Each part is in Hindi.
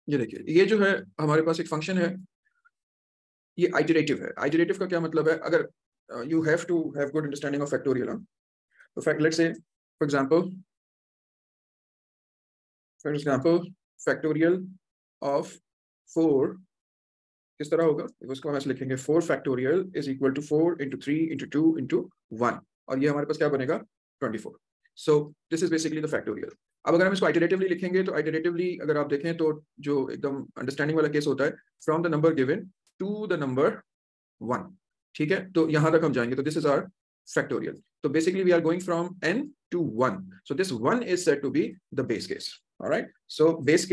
ये देखिए, ये जो है हमारे पास एक फंक्शन है, ये आइटरेटिव है। आइटरेटिव का क्या मतलब है? अगर you have to have good understanding of factorial. तो fact let's say for example factorial of 4 किस तरह होगा? उसको हम ऐसे लिखेंगे, 4 factorial is equal to 4 into 3 into 2 into 1, और ये हमारे पास क्या बनेगा? 24। So this is basically the factorial. अब अगर हम इसको आइटरेटिवली लिखेंगे तो आइटरेटिवली अगर आप देखें तो जो एकदम अंडरस्टैंडिंग वाला केस होता है, from the number given to the number 1। ठीक है, तो यहां तक हम जाएंगे, तो दिस इज आवर फैक्टोरियल। तो basically we are going from n to 1, so this 1 is said to be the base case. All right, so base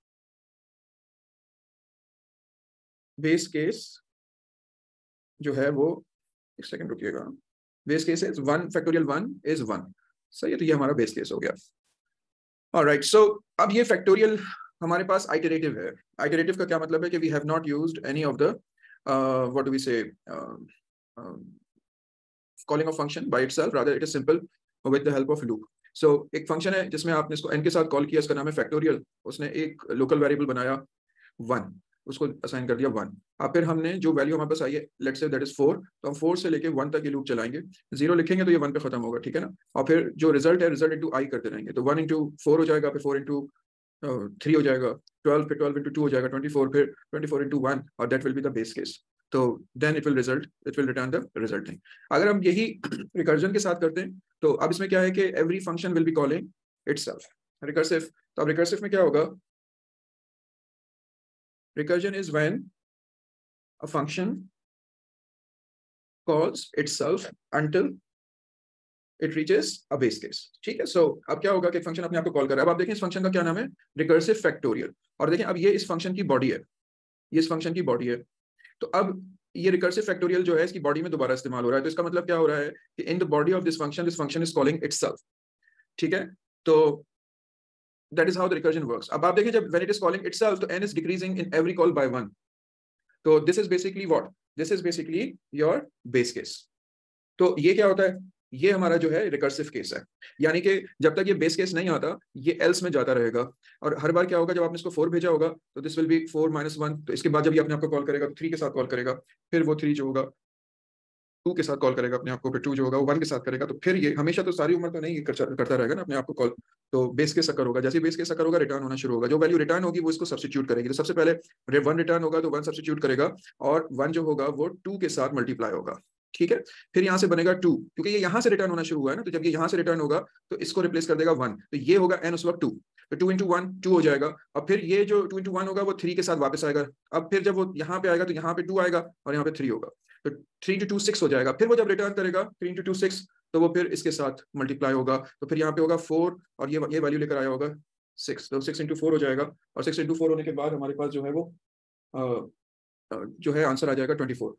case जो है वो, एक सेकंड रुकिएगा, base case is 1 factorial 1 is 1। सही है, तो ये हमारा बेस केस हो गया। ऑलराइट, सो अब ये फैक्टोरियल हमारे पास आइटरेटिव है। आइटरेटिव का क्या मतलब है कि we have not used any of the what do we say calling of function by itself, rather it is simple with the help of loop. So एक फंक्शन है जिसमें आपने इसको n के साथ कॉल किया, इसका नाम है फैक्टोरियल। उसने एक लोकल वेरिएबल बनाया 1, उसको असाइन कर दिया 1। अब फिर हमने जो वैल्यू हमारे पास आई है, लेट्स से दैट इज 4, तो हम 4 से लेके 1 तक ये लूप चलाएंगे। 0 लिखेंगे तो ये 1 पे खत्म होगा, ठीक है ना? और फिर जो रिजल्ट है, रिजल्ट इंटू आई करते रहेंगे, तो 1 इंटू 4 हो जाएगा, फिर 4 इंटू 3 हो जाएगा, 12, फिर 12 इंटू 2 हो जाएगा 24, फिर 24 इंटू 1, और that will be the base case. तो then it will return the result thing. अगर हम यही रिकर्जन के साथ करते हैं, तो अब इसमें क्या है कि every function will be calling itself recursive. तो अब रिकर्सिव में क्या होगा? recursion is when a function calls itself until it reaches a base case। ठीक है, सो अब क्या होगा कि फंक्शन अपने आप को कॉल कर रहा है। अब आप देखें इस फंक्शन का क्या नाम है, रिकर्सिव फैक्टोरियल। और देखें अब ये इस फंक्शन की बॉडी है, ये इस फंक्शन की बॉडी है। तो अब ये रिकर्सिव फैक्टोरियल जो है इसकी बॉडी में दोबारा इस्तेमाल हो रहा है। तो इसका मतलब क्या हो रहा है कि in the body of this function is calling itself. ठीक है, तो that is how the recursion works. अब आप देखें जब when it is calling itself, तो n is decreasing in every call by 1। तो this is basically what, this is basically your base case. तो ये क्या होता है? ये हमारा जो है रिकर्सिव केस है, यानी कि जब तक ये बेस केस नहीं आता ये एल्स में जाता रहेगा। और हर बार क्या होगा, जब आपने इसको 4 भेजा होगा तो दिस विल बी 4 - 1, तो इसके बाद जब ये अपने आप को कॉल करेगा तो 3 के साथ कॉल करेगा, फिर वो 3 जो होगा 2 के साथ कॉल करेगा अपने आप को, फिर 2 जो होगा वो 1 के साथ करेगा। तो फिर ये हमेशा तो सारी उम्र तो नहीं करता रहेगा ना अपने आप को कॉल। तो बेस केस अकर होगा, जैसे बेस केस अकर होगा रिटर्न होना शुरू होगा। जो वैल्यू रिटर्न होगी वो इसको सब्स्टिट्यूट करेगी। तो सबसे पहले 1 रिटर्न होगा तो 1 सब्स्टिट्यूट करेगा, और 1 जो होगा वो 2 के साथ मल्टीप्लाई होगा। ठीक है, फिर यहाँ से बनेगा 2, क्योंकि ये यहाँ से रिटर्न होना शुरू हुआ है ना, तो जब ये यहाँ से रिटर्न होगा तो इसको रिप्लेस कर देगा 1, तो ये होगा n उस वक्त 2। तो 2 इंटू 1 2 हो जाएगा। अब फिर ये जो 2 इंटू 1 होगा वो 3 के साथ वापस आएगा। अब फिर जब वो यहाँ पे आएगा तो यहाँ पे 2 आएगा और यहाँ पे 3 होगा, तो 3 इंटू 2 6 हो जाएगा। फिर वो जब रिटर्न करेगा 3 इंटू 2 6, तो वो फिर इसके साथ मल्टीप्लाई होगा, तो फिर यहाँ पे होगा 4, और ये वैल्यू लेकर आया होगा 6, तो 6 इंटू 4 हो जाएगा। और 6 इंटू 4 होने के बाद हमारे पास जो है वो जो है आंसर आ जाएगा 24।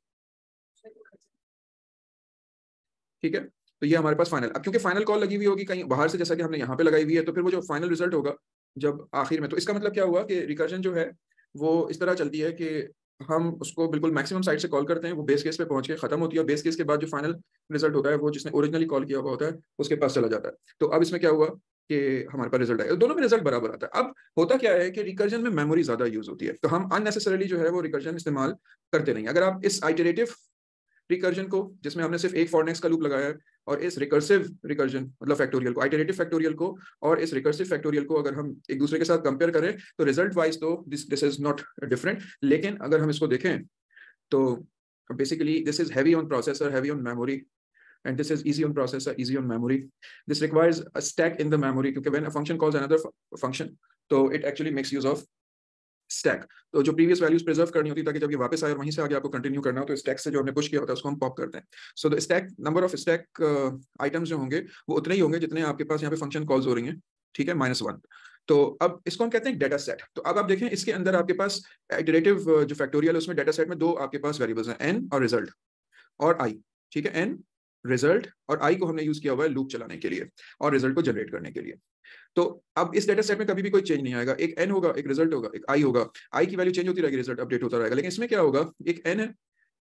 ठीक है, तो ये हमारे पास फाइनल। अब क्योंकि फाइनल कॉल लगी हुई होगी कहीं बाहर से, जैसा कि हमने यहाँ पे लगाई हुई है, तो फिर वो जो फाइनल रिजल्ट होगा जब आखिर में, तो इसका मतलब क्या हुआ कि रिकर्जन जो है वो इस तरह चलती है कि हम उसको बिल्कुल मैक्सिमम साइड से कॉल करते हैं, वो बेस केस पे पहुंच के खत्म होती है, और बेस केस के बाद जो फाइनल रिजल्ट होता है वो जिसने ओरिजिनली कॉल किया हुआ होता है उसके पास चला जाता है। तो अब इसमें क्या हुआ कि हमारे पास रिजल्ट आएगा, दोनों में रिजल्ट बराबर आता है। अब होता क्या है कि रिकर्जन में मेमोरी ज्यादा यूज होती है, तो हम अननेसेसरली जो है वो रिकर्जन इस्तेमाल करते नहीं। अगर आप इस आइटरेटिव रिकर्जन को, जिसमें हमने सिर्फ एक फॉर नेक्स्ट का लूप लगाया है, और इस रिकर्सिव रिकर्जन मतलब फैक्टोरियल को, आइटरेटिव फैक्टोरियल को और इस रिकर्सिव फैक्टोरियल को अगर हम एक दूसरे के साथ कंपेयर करें तो रिजल्ट वाइज तो दिस इज नॉट डिफरेंट, लेकिन अगर हम इसको देखें तो basically this is heavy on processor, heavy on memory, and this is easy on processor, easy on memory. This requires a stack in the memory, because when a function calls another function, so it actually makes use of stack. तो जो प्रीवियस वैल्यूज प्रिजर्व करनी होती है ताकि जब ये वापस आए और वहीं से आगे आपको कंटिन्यू करना हो, तो स्टैक से जो हमने पुश किया होता है उसको हम पॉप करते हैं। So the stack number of stack items जो होंगे वो उतने ही होंगे जितने आपके पास यहाँ पे फंक्शन कॉल्स हो रही हैं, ठीक है, -1। तो अब इसको हम कहते हैं डेटा सेट। तो अब आप देखें इसके अंदर आपके पास इटरेटिव जो फैक्टोरियल है उसमें डेटा सेट में 2 आपके पास वेरिएबल्स हैं, एन और रिजल्ट और आई। ठीक है, एन रिजल्ट और आई को हमने यूज किया हुआ है लूप चलाने के लिए और रिजल्ट को जनरेट करने के लिए। तो अब इस डेटा सेट में कभी भी कोई चेंज नहीं आएगा, एक एन होगा, एक रिजल्ट होगा, एक आई होगा। आई की वैल्यू चेंज होती रहेगी, रिजल्ट अपडेट होता रहेगा। लेकिन इसमें क्या होगा, एक एन है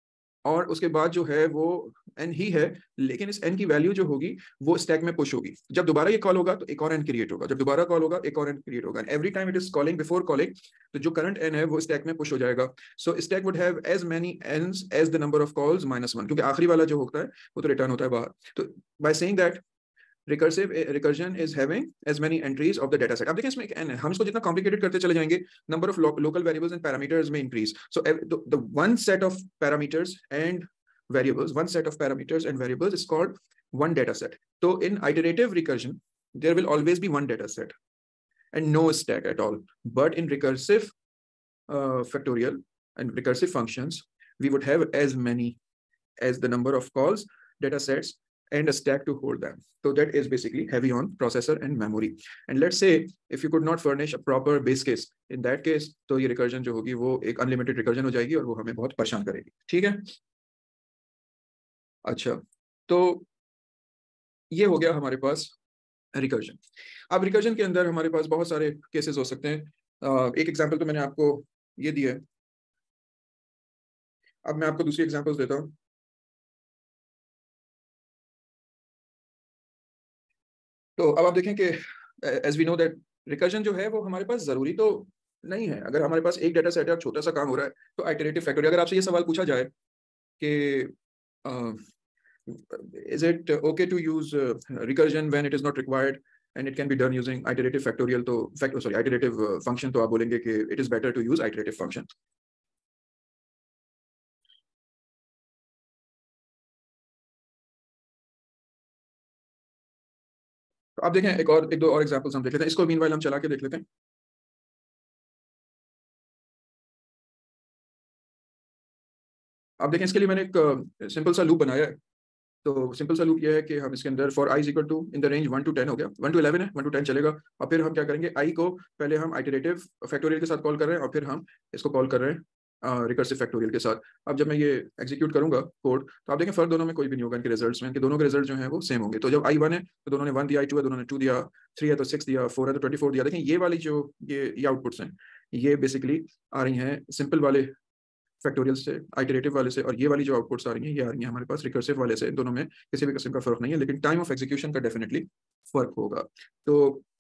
और उसके बाद जो है वो n ही है, लेकिन इस n की वैल्यू जो होगी वो स्टैक में पुश होगी। जब दोबारा ये कॉल होगा तो एक और n क्रिएट होगा, जब दोबारा कॉल होगा एक और n क्रिएट होगा, every time it is calling before calling, तो जो करंट n है वो स्टैक में पुश हो जाएगा। So stack would have as many n's as the number of calls -1, क्योंकि आखिरी वाला जो होता है वो तो रिटर्न होता है बाहर। तो by saying that recursion is having as many entries of the data set। अब देखिए इसमें एक n है, हम इसको जितना कॉम्प्लिकेटेड करते चले जाएंगे, number of local variables and parameters may increase। So the one set of parameters and variables, one set of parameters and variables is called one data set। So in iterative recursion there will always be one data set and no stack at all, but in recursive factorial and recursive functions we would have as many as the number of calls, data sets and a stack to hold them। So that is basically heavy on processor and memory। And let's say if you could not furnish a proper base case, in that case तो ये recursion जो होगी वो एक unlimited recursion हो जाएगी और वो हमें बहुत परेशान करेगी। ठीक है, अच्छा, तो ये हो गया हमारे पास recursion। अब recursion के अंदर हमारे पास बहुत सारे केसेस हो सकते हैं। एक एग्जांपल तो मैंने आपको ये दिया है, अब मैं आपको दूसरी एग्जांपल्स देता हूँ। तो अब आप देखें कि as we know that recursion जो है वो हमारे पास जरूरी तो नहीं है। अगर हमारे पास एक डाटा सेट है और छोटा सा काम हो रहा है तो आइटरेटिव फैक्टोरियल, अगर आपसे ये सवाल पूछा जाए कि is it okay to use recursion when it is not required and it can be done using iterative factorial, तो आइटरेटिव फंक्शन, तो आप बोलेंगे कि it is better to use iterative function. तो आप देखें एक दो और एग्जांपल्स हम देख लेते हैं, इसको मीनवाइल हम चला के देख लेते हैं। आप देखें इसके लिए मैंने एक सिंपल सा लूप बनाया है। तो सिंपल सा लूप ये है कि हम इसके अंदर for i is equal to in the range 1 to 10 हो गया, 1 to 11 है, 1 to 10 चलेगा। और फिर हम क्या करेंगे, i को पहले हम आइटरेटिव फैक्टोरियल के साथ कॉल कर रहे हैं और फिर हम इसको कॉल कर रहे हैं रिकर्सिव फैक्टोरियल के साथ। अब जब मैं ये एग्जीक्यूट करूंगा कोड तो आप देखें फर्क दोनों में कोई भी नहीं होगा, इनके रिजल्ट्स में, इनके दोनों के रिजल्ट जो है वो सेम होंगे। तो जब i 1 है तो दोनों ने 1 दिया, i 2 है दोनों ने 2 दिया, 3 है तो 6 दिया, 4 है तो 24 दिया। देखें ये वाली जो ये आउटपुट्स हैं ये बेसिकली आ रही हैं सिंपल वाले फैक्टोरियल से, आइटरेटिव वाले से, और ये वाली जो आउटपुट्स आ रही हैं ये आ रही हैं हमारे पास रिकर्सिव वाले से। दोनों में किसी भी किस्म का फर्क नहीं है, लेकिन टाइम ऑफ एग्जीक्यूशन का डेफिनेटली फर्क होगा। तो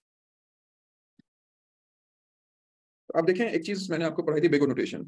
आप देखें एक चीज मैंने आपको पढ़ाई थी, बिग O नोटेशन।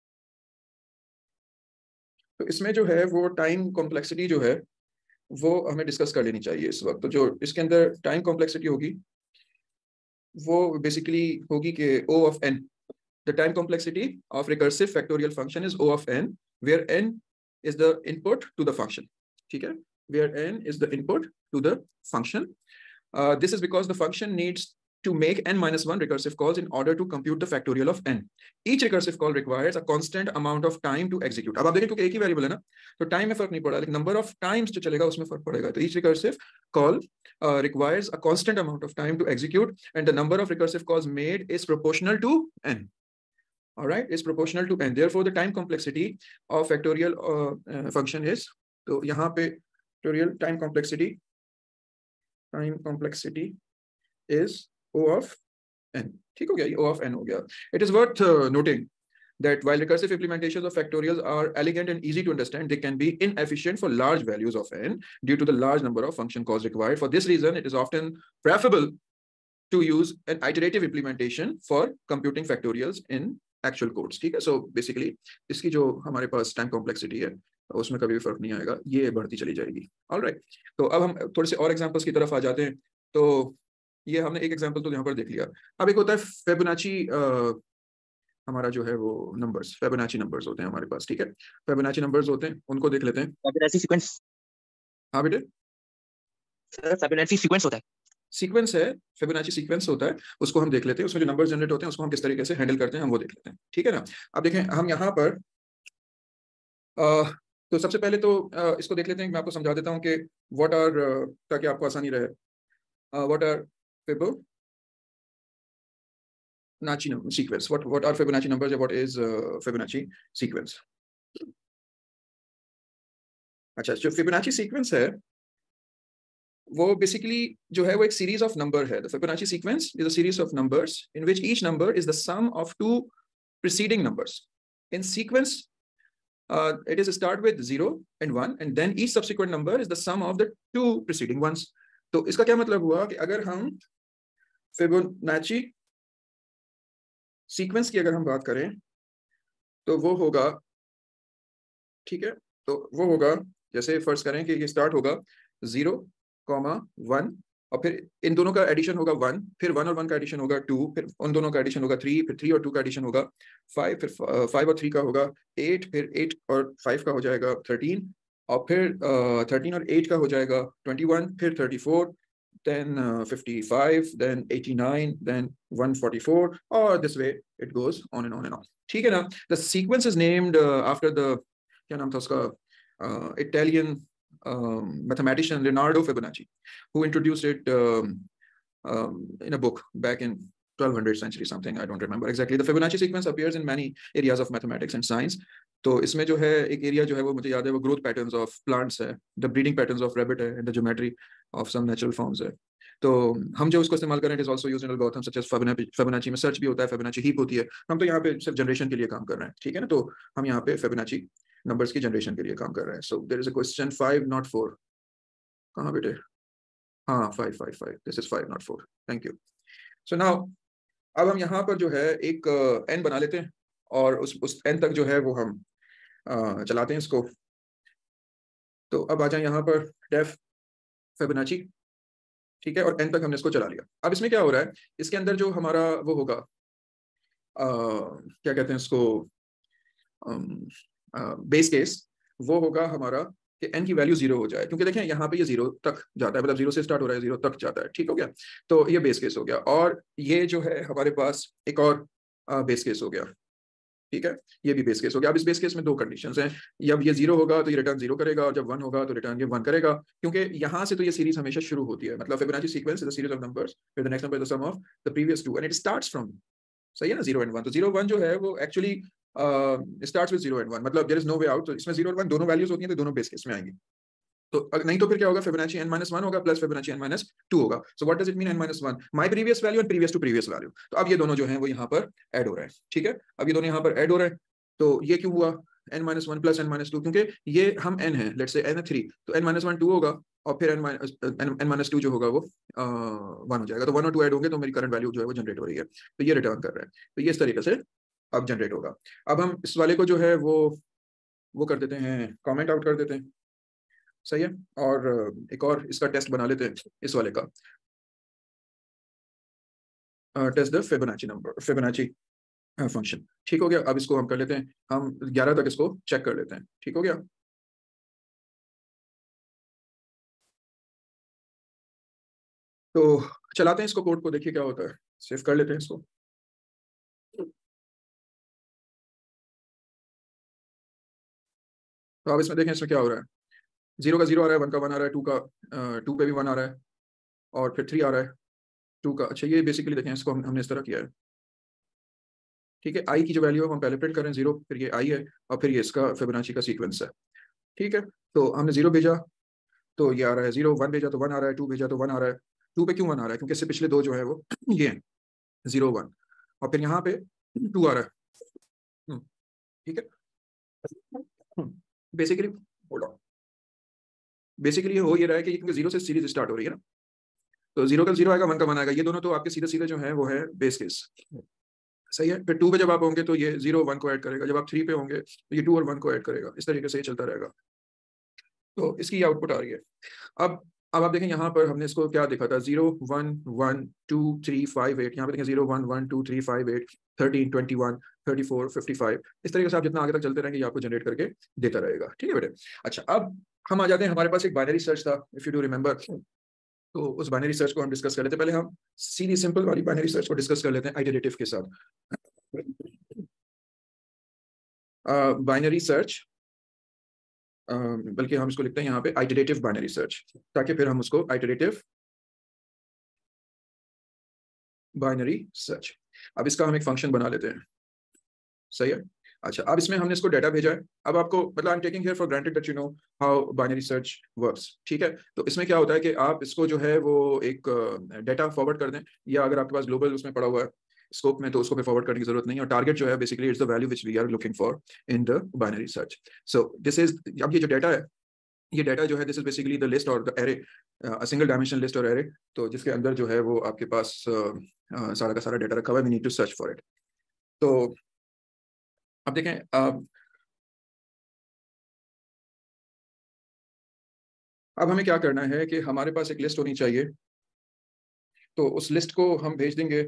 तो इसमें जो है वो टाइम कॉम्प्लेक्सिटी जो है वो हमें डिस्कस कर लेनी चाहिए इस वक्त। तो जो इसके अंदर टाइम कॉम्प्लेक्सिटी होगी वो बेसिकली होगी कि O of n, the time complexity of recursive factorial function is O of n, where n is the input to the function। ठीक है, where n is the input to the function। This is because the function needs to make n minus 1 recursive calls in order to compute the factorial of n। Each recursive call requires a constant amount of time to execute। अब आप देखें क्योंकि एक ही वेरिएबल है ना तो टाइम में फर्क नहीं पड़ा, लेकिन नंबर ऑफ टाइम्स जो चलेगा उसमें फर्क पड़ेगा। तो each recursive call requires a constant amount of time to execute and the number of recursive calls made is proportional to n। All right, is proportional to n, therefore the time complexity of factorial function is, तो यहाँ पे factorial time complexity is O of n। ठीक हो गया, ये O of n हो गया। It is worth noting that while recursive implementations of factorials are elegant and easy to understand, they can be inefficient for large values of n due to the large number of function calls required। For this reason, it is often preferable to use an iterative implementation for computing factorials in actual codes। ठीक है, so basically इसकी जो हमारे पास टाइम कॉम्प्लेक्सिटी है उसमें कभी भी फर्क नहीं आएगा, ये बढ़ती चली जाएगी। ऑलराइट, तो अब हम थोड़े से और एग्जांपल्स की तरफ आ जाते हैं। तो ये हमने एक एग्जांपल तो यहाँ पर देख लिया। अब एक होता है फिबोनाची, हमारा जो है वो नंबर्स, फिबोनाची नंबर्स होते हैं हमारे पास। ठीक है, फिबोनाची नंबर्स होते हैं, उनको देख लेते हैं। फिबोनाची सीक्वेंस, हाँ बेटे, सर फिबोनाची सीक्वेंस होता है, सीक्वेंस है, फिबोनाची सीक्वेंस होता है, उसको हम देख लेते हैं। उसमें जो नंबर जनरेट होते हैं उसको हम किस तरीके से हैंडल करते हैं हम वो देख लेते हैं। ठीक है ना, अब देखें हम यहाँ पर तो सबसे पहले तो इसको देख लेते हैं। मैं आपको समझा देता हूँ कि व्हाट आर, ताकि आपको आसानी रहे, what are Fibonacci sequence, what are Fibonacci numbers, what is Fibonacci sequence. अच्छा, जो फिबोनाची सीक्वेंस है वो बेसिकली जो है वो एक सीरीज ऑफ नंबर है। The Fibonacci sequence is a series of numbers in which each number is the sum of two preceding numbers in sequence it is start with 0 and 1 and then each subsequent number is the sum of the two preceding ones. तो इसका क्या मतलब हुआ कि अगर हम फिबोनाची सीक्वेंस की अगर हम बात करें तो वो होगा, ठीक है, तो वो होगा जैसे फर्स्ट करें कि ये स्टार्ट होगा 0, 1 और फिर इन दोनों का एडिशन होगा 1, फिर 1 और 1 का एडिशन होगा 2, फिर उन दोनों का एडिशन होगा 3, फिर 3 और 2 का एडिशन होगा 5, फिर 5 और 3 का होगा 8, फिर 8 और 5 का हो जाएगा 13 और फिर 13 और 8 का हो जाएगा 21, फिर 34, then 55, then 89, then 144 or this way it goes on and on and on. ठीक है ना? The sequence is named after the क्या नाम था उसका Italian mathematician Leonardo Fibonacci, who introduced it in a book back in 1200th century something, I don't remember exactly. The Fibonacci sequence appears in many areas of mathematics and science. तो इसमें जो है एक एरिया जो है वो मुझे याद है वो ग्रोथ पैटर्न्स ऑफ प्लांट्स है, the breeding patterns of rabbit है, and the geometry of some natural forms है. तो हम जो उसको इस्तेमाल करें, it is also used in algorithms such as Fibonacci में सर्च भी होता है, फिबोनाची हीप होती है. हम तो यहाँ पे सिर्फ जनरेशन के लिए काम कर रहे हैं, ठीक है ना. तो हम यहाँ पे फिबोनाची नंबर्स की जनरेशन के लिए काम कर रहे हैं. So there is a question 5 not 4. कहाँ बेटे? हाँ 5. This is 5 not 4. Thank you. So now अब हम यहाँ पर जो है एक n बना लेते हैं और उस n तक जो है वो हम चलाते हैं इसको. तो अब आ जाए यहाँ पर डेफ फिबोनाची, ठीक है, और n तक हमने इसको चला लिया. अब इसमें क्या हो रहा है, इसके अंदर जो हमारा वो होगा क्या कहते हैं इसको बेस केस, वो होगा हमारा कि n की वैल्यू 0 हो जाए, क्योंकि देखें यहाँ पे ये 0 तक जाता है, मतलब 0 से स्टार्ट हो रहा है 0 तक जाता है. ठीक हो गया. तो ये बेस केस हो गया और ये जो है हमारे पास एक और बेस केस हो गया. ठीक है, ये भी बेस केस हो गया. अब इस बेस केस में दो कंडीशंस हैं, जब ये 0 होगा तो ये रिटर्न 0 करेगा और जब 1 होगा तो रिटर्न ये 1 करेगा, क्योंकि यहाँ से तो ये सीरीज हमेशा शुरू होती है. मतलब Fibonacci sequence is a series of numbers where the next number is the sum of the previous two and it starts from, सही है ना, 0 and 1. तो 0 1 जो है वो एक्चुअली स्टार्ट्स विद 0 and 1, मतलब there is no way out. तो इसमें 0 और 1 दोनों वैल्यूज होती हैं, तो दोनों बेस केस में आएंगी. तो नहीं तो फिर क्या होगा, फिबोनाची n-1 होगा प्लस फिबोनाची n-2 होगा. So what does it mean n-1? My previous value and previous to previous value. तो अब ये दोनों जो हैं वो यहाँ पर ऐड हो रहे हैं. ठीक है, अब ये दोनों यहाँ पर ऐड हो रहे हैं. तो ये क्यों हुआ n-1 प्लस n-2? क्योंकि ये हम n है, लेट्स से n है 3, तो n-1 2 होगा और फिर n-2 जो होगा वो 1 हो जाएगा. तो 1 और 2 ऐड होंगे तो मेरी करंट वैल्यू जो है वो जनरेट हो रही है. तो ये रिटर्न कर रहा है. तो ये इस तरीके से अब जनरेट होगा. अब हम इस वाले को जो है वो कर देते हैं, कमेंट आउट कर देते हैं, सही है. और एक और इसका टेस्ट बना लेते हैं, इस वाले का टेस्ट द फिबोनाची फंक्शन. ठीक हो गया. अब इसको हम कर लेते हैं, हम 11 तक इसको चेक कर लेते हैं. ठीक हो गया. तो चलाते हैं इसको, कोड को, देखिए क्या होता है. सेव कर लेते हैं इसको. तो अब इसमें देखें इसमें क्या हो रहा है. 0 का 0 आ रहा है, 1 का 1 आ रहा है, 2 का 2 पे भी 1 आ रहा है और फिर 3 आ रहा है 2 का. अच्छा, ये बेसिकली देखें इसको हमने इस तरह किया है. ठीक है, आई की जो वैल्यू है हम पहले प्रिंट करें 0, फिर ये आई है और फिर ये इसका फिबोनाची का सीक्वेंस है. ठीक है, तो हमने 0 भेजा तो ये आ रहा है 0, 1 भेजा तो 1 आ रहा है, 2 भेजा तो 1 आ रहा है. 2 पे क्यों 1 आ रहा है? क्योंकि इससे पिछले दो जो है वो ये हैं 0 1 और फिर यहाँ पे 2 आ रहा है. ठीक है, बेसिकली होल्ड ऑन, बेसिकली ये हो ये रहा है कि क्योंकि 0 से सीरीज स्टार्ट हो रही है ना, तो 0 का 0 आएगा, 1 का 1 आएगा. ये दोनों तो आपके सीधे सीधे जो है वो है बेस केस, सही है. फिर 2 पे जब आप होंगे तो ये 0 1 को ऐड करेगा, जब आप 3 पे होंगे तो ये 2 और 1 को ऐड करेगा. इस तरीके से ये चलता रहेगा. तो इसकी आउटपुट आ रही है. अब आप देखें यहाँ पर हमने इसको क्या देखा था, 0 1 1 2 3 5 8. यहाँ पे देखें 0 1 1 2 3 5 8 13 21 34 55. इस तरीके से आप जितना आगे तक चलते रहेंगे ये आपको जनरेट करके देता रहेगा. ठीक है बेटे. अच्छा, अब हम आ जाते हैं, हमारे पास एक बाइनरी सर्च था, इफ यू डू रिमेंबर. तो उस बाइनरी सर्च को हम डिस्कस कर लेते हैं. पहले हम सीधी सिंपल वाली बाइनरी सर्च को डिस्कस कर लेते हैं आइटरेटिव के साथ. बाइनरी सर्च, बल्कि हम इसको लिखते हैं यहाँ पे आइटरेटिव बाइनरी सर्च, ताकि फिर हम उसको आइटरेटिव बाइनरी सर्च. अब इसका हम एक फंक्शन बना लेते हैं, सही है. अच्छा, अब इसमें हमने इसको डाटा भेजा है. अब आपको मतलब I am taking here for granted that you know how binary search works. ठीक है, तो इसमें क्या होता है कि आप इसको जो है वो एक डाटा फॉरवर्ड कर दें, या अगर आपके पास ग्लोबल उसमें पड़ा हुआ है स्कोप में, तो उसको फॉरवर्ड करने की जरूरत नहीं है। और टारगेट जो है basically it's the value which we are looking for in the binary search. So this is, अब ये जो डाटा है, ये डाटा जो है this is basically the list और the array, single dimension list और एरे, तो जिसके अंदर जो है वो आपके पास सारा का सारा डाटा रखा हुआ है। We need to search for it. तो अब देखें, अब हमें क्या करना है कि हमारे पास एक लिस्ट होनी चाहिए, तो उस लिस्ट को हम भेज देंगे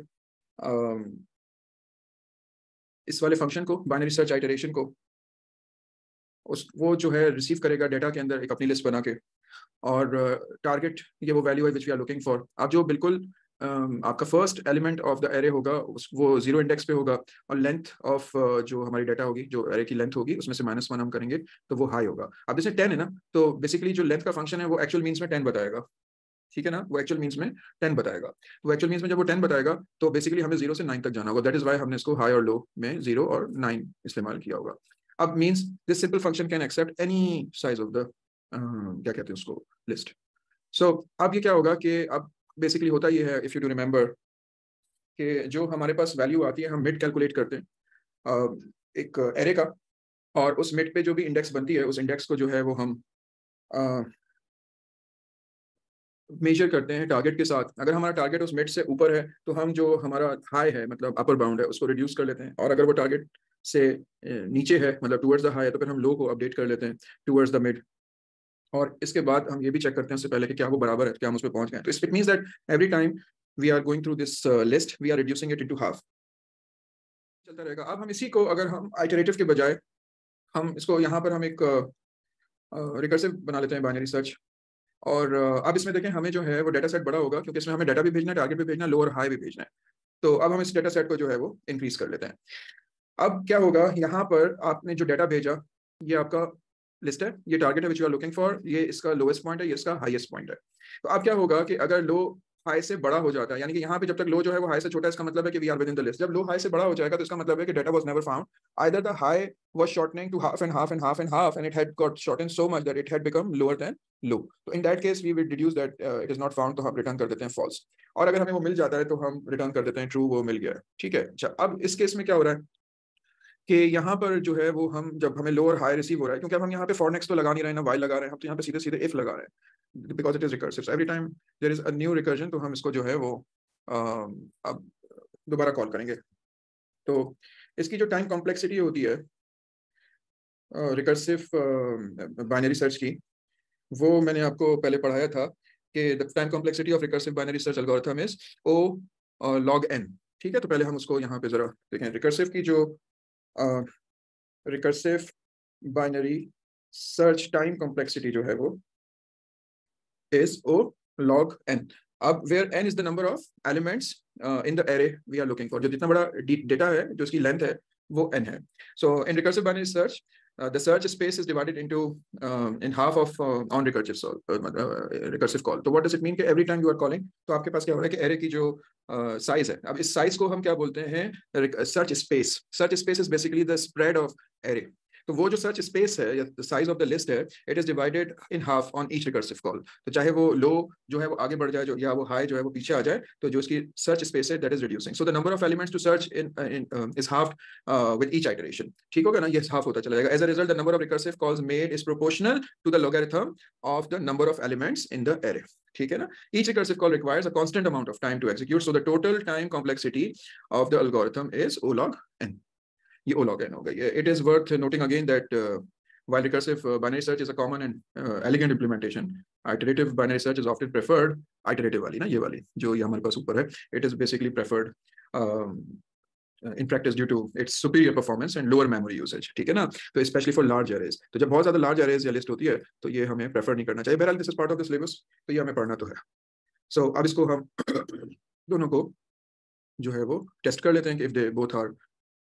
इस वाले फंक्शन को, बाइनरी सर्च आइटरेशन को। उस वो जो है रिसीव करेगा डाटा के अंदर एक अपनी लिस्ट बना के, और टारगेट ये वो वैल्यू है which we are looking for. अब जो बिल्कुल आपका first element of the array होगा वो 0 इंडेक्स पे होगा, और लेंथ ऑफ जो हमारी डाटा होगी, जो एरे की लेंथ होगी, उसमें से -1 हम करेंगे तो वो हाई होगा। अब जैसे 10 है ना, तो बेसिकली जो लेंथ का फंक्शन है वो एक्चुअल मीन्स में 10 बताएगा, ठीक है ना, वो एक्चुअल मीन्स में 10 बताएगा। तो एक्चुअल मीन्स में जब वो 10 बताएगा तो बेसिकली हमें 0 से 9 तक जाना होगा। दैट इज वाई हमने इसको हाई और लो में 0 और 9 इस्तेमाल किया होगा। अब means this simple function can accept any size of the क्या कहते हैं उसको, लिस्ट। सो अब ये क्या होगा कि अब बेसिकली होता ये है, इफ यू टू रिमेंबर, कि जो हमारे पास वैल्यू आती है हम मिड कैलकुलेट करते हैं एक एरे का, और उस मिड पे जो भी इंडेक्स बनती है उस इंडेक्स को जो है वो हम मेजर करते हैं टारगेट के साथ। अगर हमारा टारगेट उस मिड से ऊपर है तो हम जो हमारा हाई है, मतलब अपर बाउंड है, उसको रिड्यूस कर लेते हैं, और अगर वो टारगेट से नीचे है, मतलब टुवर्ड्स द हाई है, तो फिर हम लो को अपडेट कर लेते हैं टुवर्ड्स द मिड। और इसके बाद हम ये भी चेक करते हैं उससे पहले कि क्या वो बराबर है, क्या हम उस पर पहुंच गए। तो it means that every time we are going through this list we are reducing it into half, चलता रहेगा। अब हम इसी को, अगर हम आइटरेटिव के बजाय हम इसको यहाँ पर हम एक रिकर्सिव बना लेते हैं, बाइनरी सर्च। और अब इसमें देखें, हमें जो है वो डाटा सेट बड़ा होगा, क्योंकि इसमें हमें डाटा भी भेजना है, टारगेट भी भेजना है, लो और हाई भी भेजना है। तो अब हम इस डाटा सेट को जो है वो इंक्रीज कर लेते हैं। अब क्या होगा, यहाँ पर आपने जो डाटा भेजा ये आपका लिस्ट है, ये टारगेट है which you are looking for, ये इसका लोएस्ट पॉइंट है, ये इसका हाईएस्ट पॉइंट है। तो अब क्या होगा कि अगर लो हाई से बड़ा हो जाता है, यानी कि यहाँ पे जब तक लो जो है वो हाई से छोटा है, इसका मतलब है कि we are with in the list. जब लो हाई से बड़ा हो जाएगा तो इसका मतलब है कि data was never found, either the high was shortening to half and half and half and half, and it had got shortened so much that it had become lower than low. तो in that case we will deduce that it is not found, तो हम रिटर्न कर देते हैं फॉल्स। और अगर हमें वो मिल जाता है तो हम रिटर्न कर देते हैं ट्रू, वो मिल गया है, ठीक है। अच्छा, अब इस केस में क्या हो रहा है कि यहाँ पर जो है वो हम, जब हमें लो और हाई रिसीव हो रहा है, क्योंकि अब हम यहाँ पे फॉर नेक्स्ट तो लगा नहीं रहे हैं ना वाइल लगा रहे हैं, हम तो यहाँ पे सीधे सीधे इफ लगा रहे हैं, because it is recursive. Every time there is a new recursion, तो हम इसको जो है वो अब दोबारा कॉल करेंगे। तो इसकी जो टाइम कॉम्प्लेक्सिटी होती है रिकर्सिव बाइनरी सर्च की, वो मैंने आपको पहले पढ़ाया था कि the time complexity of recursive binary search algorithm is O log n, ठीक है। तो पहले हम उसको यहाँ पे जरा देखें, रिकर्सिव की जो recursive binary search time complexity जो है वो is O log n। अब where n is the number of elements in the array we are looking for, जो जितना बड़ा डेटा है, जो इसकी लेंथ है, वो n है। So in recursive binary search, the search space is divided into in half of on recursive call। तो what does it mean कि every time you are calling, तो आपके पास क्या हो रहा है कि array की जो size है, अब इस size को हम क्या बोलते हैं, search space। search space is basically the spread of array। तो वो जो सर्च स्पेस है या साइज ऑफ द लिस्ट है, it is divided in half on each recursive call. तो चाहे वो लो जो है वो आगे बढ़ जाए, जो या वो हाई जो है वो पीछे आ जाए, तो जो इसकी सर्च स्पेस है that is reducing. So the number of elements to search in is half with each iteration, ठीक होगा ना, ये हाफ होता चला जाएगा। As a result the number of recursive calls made is proportional to the logarithm of the number of elements in the array, ठीक है ना। Each recursive call requires a constant amount of time to execute, so the total time complexity of the algorithm is O log n। ये O log n हो गई। It is worth noting again that while recursive binary search is a common and elegant implementation, iterative binary search is often preferred। iterative वाली ना, ये वाली जो ये हमारे पास ऊपर है, it is basically preferred in practice due to its superior performance and lower memory usage, ठीक है ना। तो especially for large arrays, तो जब बहुत ज्यादा large arrays या list होती है तो ये हमें prefer नहीं करना चाहिए। बहरहाल this is part of the syllabus, तो ये हमें पढ़ना तो है। So अब इसको हम दोनों को जो है वो टेस्ट कर लेते हैं कि if they both are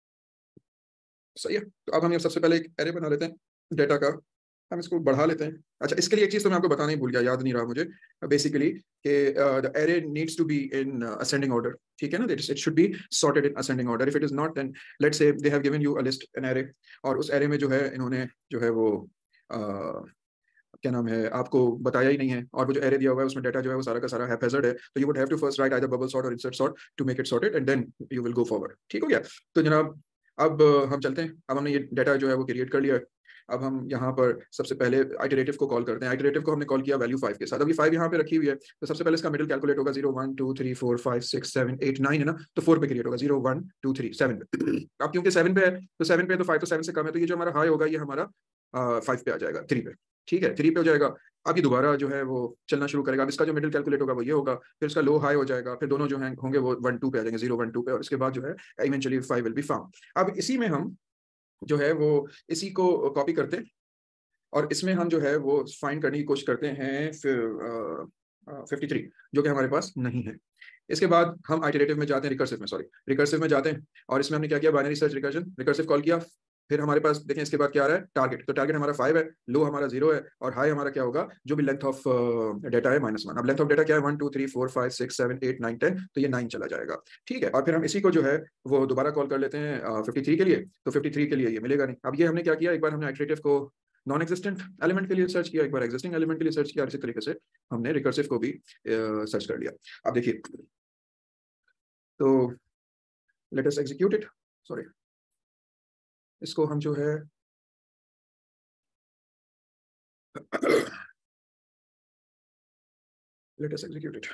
सही है। तो अब हम ये सबसे पहले एक एरे बना लेते हैं डेटा का, हम इसको बढ़ा लेते हैं। अच्छा, इसके लिए एक चीज तो मैं आपको बताना ही भूल गया, याद नहीं रहा मुझे, बेसिकली कि the array needs to be in ascending order, ठीक है ना। It should be sorted in ascending order. If it is not, then let's say they have given you a list, an array, और उस एरे में जो है इन्होंने जो है वो क्या नाम है, आपको बताया ही नहीं है, और वो जो एरे दिया हुआ है उसमें डाटा जो है वो सारा का सारा हैफेजर्ड है, तो you would have to first write either bubble sort और insert sort to make it sorted and then you will go forward. ठीक हो गया? तो जनाब अब हम चलते हैं, अब हमने ये डाटा जो है वो क्रिएट कर लिया है। अब हम यहाँ पर सबसे पहले आइटरेटिव को कॉल करते हैं। आइटरेटिव को हमने कॉल किया वैल्यू 5 के साथ, अभी 5 यहाँ पे रखी हुई है, तो सबसे पहले इसका मिडिल कैलकुलेट होगा 0 1 2 3 4 5 6 7 8 9 है ना, तो 4 पे क्रिएट होगा, 0 1 2 3 7 पे। अब क्योंकि 7 पे है तो 7 पे तो 5 तो 7 से कम है, तो ये जो हमारा हाई होगा ये हमारा 5 पे आ जाएगा, 3 पे। ठीक है, 3 पे हो जाएगा। अब ये दोबारा जो है वो चलना शुरू करेगा, अब इसका जो मिडिल कैलकुलेट होगा वो ये होगा, फिर उसका लो हाई हो जाएगा, फिर दोनों जो है होंगे वो 1 2 पे आ जाएंगे, 0 1 2 पे, और इसके बाद जो है इवेंचुअली 5 विल बी फाउंड। अब इसी में हम जो है वो इसी को कॉपी करते हैं और इसमें हम जो है वो फाइंड करने की कोशिश करते हैं फिर 53, जो कि हमारे पास नहीं है। इसके बाद हम आइटरेटिव में जाते हैं, रिकर्सिव में, सॉरी रिकर्सिव में जाते हैं, और इसमें हमने क्या किया, binary search recursion, recursive call किया। फिर हमारे पास देखें इसके बाद क्या आ रहा है, टारगेट, तो टारगेट हमारा 5 है, लो हमारा 0 है, और हाई हमारा क्या होगा, जो भी लेंथ ऑफ डेटा है -1। अब लेंथ ऑफ डेटा क्या है, 1 2 3 4 5 6 7 8 9 10, तो ये 9 चला जाएगा। ठीक है, और फिर हम इसी को जो है वो दोबारा कॉल कर लेते हैं 53 के लिए, तो 53 के लिए ये मिलेगा नहीं। अब ये हमने क्या किया, एक बार हमने आइटरेटिव को नॉन एग्जिस्टेंट एलिमेंट के लिए सर्च किया, एक बार एग्जिस्टिंग एलिमेंट के लिए सर्च किया, और इसी तरीके से हमने रिकर्सिव को भी सर्च कर लिया। अब देखिए, तो let us execute it, sorry इसको हम जो है लेट अस एग्जीक्यूट इट।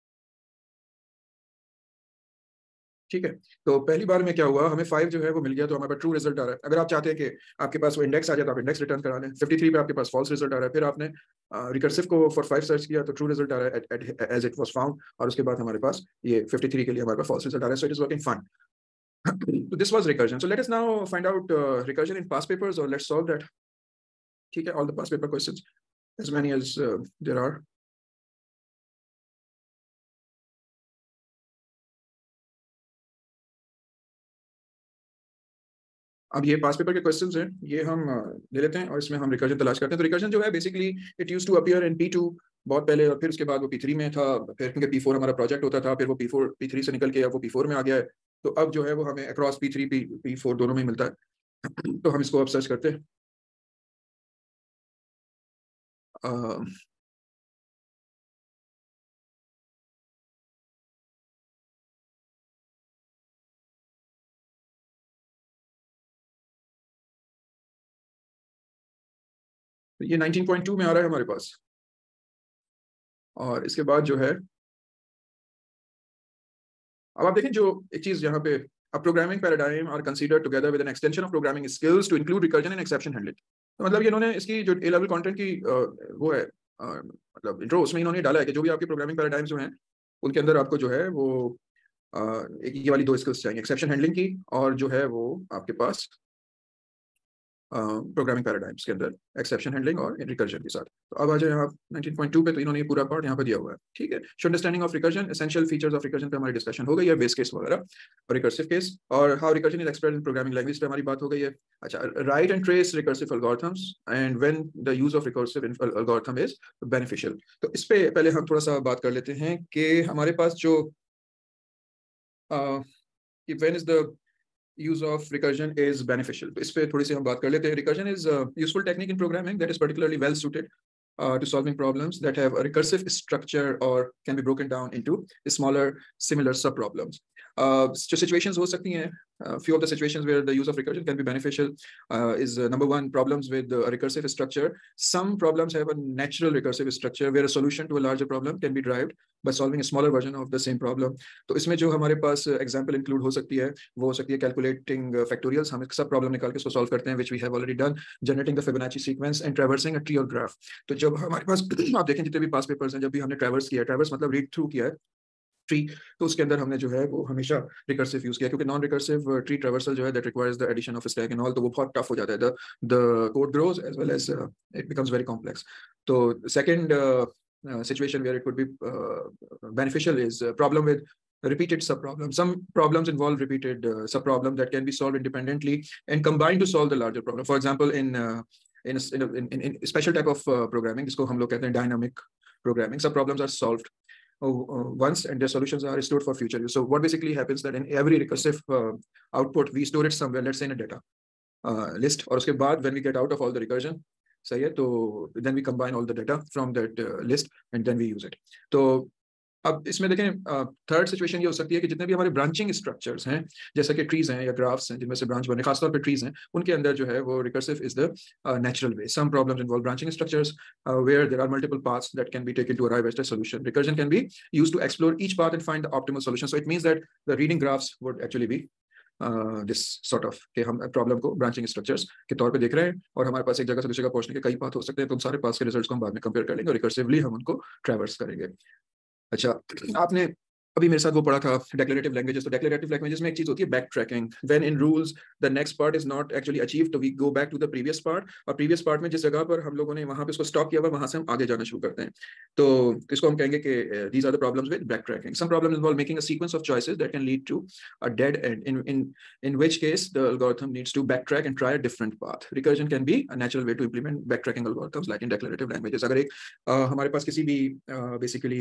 ठीक है, तो पहली बार में क्या हुआ, हमें 5 जो है वो मिल गया, तो हमारे पास ट्रू रिजल्ट आ रहा है। अगर आप चाहते हैं कि आपके पास वो इंडेक्स आ जाए तो आप इंडेक्स रिटर्न करा लें। 53 पे आपके पास फॉल्स रिजल्ट आ रहा है, फिर आपने रिकर्सिव को फॉर 5 सर्च किया तो ट्रू रिजल्ट आ रहा है एज इट वाज फाउंड, और उसके बाद हमारे पास ये 53 के लिए हमारे पास फॉल्स रिजल्ट आ रहा है, so it is working fine. So this was recursion. So let us now find out recursion in past papers, or let's solve that. ठीक है, all the past paper questions, as many as there are. अब ये पास पेपर के क्वेश्चंस हैं, ये हम ले लेते हैं और इसमें हम रिकर्जन तलाश करते हैं। तो रिकर्जन जो है basically it used to appear in P2 बहुत पहले, और फिर उसके बाद वो P3 में था, फिर क्योंकि P4 हमारा प्रोजेक्ट होता था, फिर वो P3 से निकल के अब वो P4 में आ गया है। तो अब जो है वो हमें अक्रॉस P3 P4 दोनों में मिलता है। तो हम इसको अब सर्च करते हैं। तो ये 19.2 में आ रहा है हमारे पास, और इसके बाद जो है अब आप देखें जो एक चीज यहाँ पे, a programming paradigm are considered together with an extension of programming skills to include recursion and exception handling। तो मतलब ये इन्होंने इसकी जो ए लेवल कंटेंट की वो है मतलब इंट्रो, उसमें इन्होंने डाला है कि जो भी आपके प्रोग्रामिंग पैराडाइम्स जो हैं उनके अंदर आपको जो है वो एक ये वाली 2 स्किल्स चाहिए, एक्सेप्शन हैंडलिंग की, और जो है वो आपके पास प्रोग्रामिंग पैराडाइम्स के अंदर एक्सेप्शन हैंडलिंग और रिकर्जन के साथ। तो अब आ जाए यहाँ 19.2 पे, तो इन्होंने ये पूरा पार्ट यहाँ पे दिया हुआ है। ठीक है, show understanding of recursion, essential features of recursion पे हमारी डिस्कशन हो गई है, बेस केस वगैरह और रिकर्सिव केस, और how recursion is expressed in programming language पे हमारी बात हो गई है। अच्छा, write and trace recursive algorithms and when the use of recursive algorithm is beneficial. तो इस पे पहले हम थोड़ा सा बात कर लेते हैं कि हमारे पास जो when is the use of recursion is beneficial, तो इस पे थोड़ी सी हम बात कर लेते हैं। Recursion is a useful technique in programming that is particularly well suited to solving problems that have a recursive structure or can be broken down into smaller similar sub problems. जो situations हो सकती हैं, few of the situations where the use of recursion can be beneficial is number one, problems with a recursive structure. Some problems have a natural recursive structure where a solution to a larger problem can be derived by solving a smaller version of the same problem. तो इसमें जो हमारे पास example include हो सकती है वो हो सकती है calculating factorials, हम सब problem निकाल के इसको solve करते हैं, which we have already done, generating the Fibonacci sequence and traversing a tree or graph। तो जब हमारे पास आप देखें जितने भी पास पेपर्स हैं, जब भी हमने ट्रैवर्स किया है, ट्रैवर्स मतलब रीड थ्रू किया है ट्री, तो उसके अंदर हमने जो है वो हमेशा रिकर्सिव यूज किया, क्योंकि नॉन रिकर्सिव ट्री ट्रैवर्सल जो है that requires the addition of stack and all, तो वो बहुत टफ हो जाता है, the code grows as well as it becomes very complex. तो second situation where it could be beneficial is problem with repeated subproblems. Some problems involve repeated subproblems that can be solved independently and combined to solve the larger problem. For example, in special type of programming, जिसको हम लोग कहते हैं dynamic programming, some problems are solved once and their solutions are stored for future use. So what basically happens that in every recursive output we store it somewhere, let's say in a data list, और उसके बाद when we get out of all the recursion, सही है, तो then we combine all the data from that list and then we use it. तो अब इसमें देखें थर्ड सिचुएशन ये हो सकती है कि जितने भी हमारे ब्रांचिंग स्ट्रक्चर्स हैं, जैसे कि ट्रीज हैं या ग्राफ्स हैं जिनमें से ब्रांच बने, खासतौर पर ट्रीज हैं, उनके अंदर जो है वो recursive is the natural way. Some problems involve branching structures where there are multiple paths that can be taken to arrive at a solution. Recursion can be used to explore each path and find the optimal solution. So it means that the reading graphs would actually be this sort of कि हम प्रॉब्लम को ब्रांचिंग स्ट्रक्चर्स के तौर पे देख रहे हैं और हमारे पास एक जगह से दूसरी जगह पहुंचने के कई पाथ हो सकते हैं, तो उन सारे पाथ के रिजल्ट्स को हम बाद में कंपेयर कर लेंगे और रिकर्सिवली हम उनको ट्रैवर्स करेंगे। अच्छा, आपने अभी मेरे साथ वो पढ़ा था डेक्लेरेटिव लैंग्वेजेस। तो डेक्लेरेटिव लैंग्वेजेस में एक चीज होती है backtracking. When in rules the next part is not actually achieved, तो we go back to the previous part, और प्रीवियस पार्ट में जिस जगह पर हम लोगों ने वहां पे उसको स्टॉप किया हुआ वहां से हम आगे जाना शुरू करते हैं। तो इसको हम कहेंगे कि these are the problems with backtracking. Some problems involve making a sequence of choices that can lead to a dead end in which case the algorithm needs to backtrack and try a different path. Recursion can be a natural way to implement backtracking algorithms like in declarative languages. अगर एक हमारे पास किसी भी बेसिकली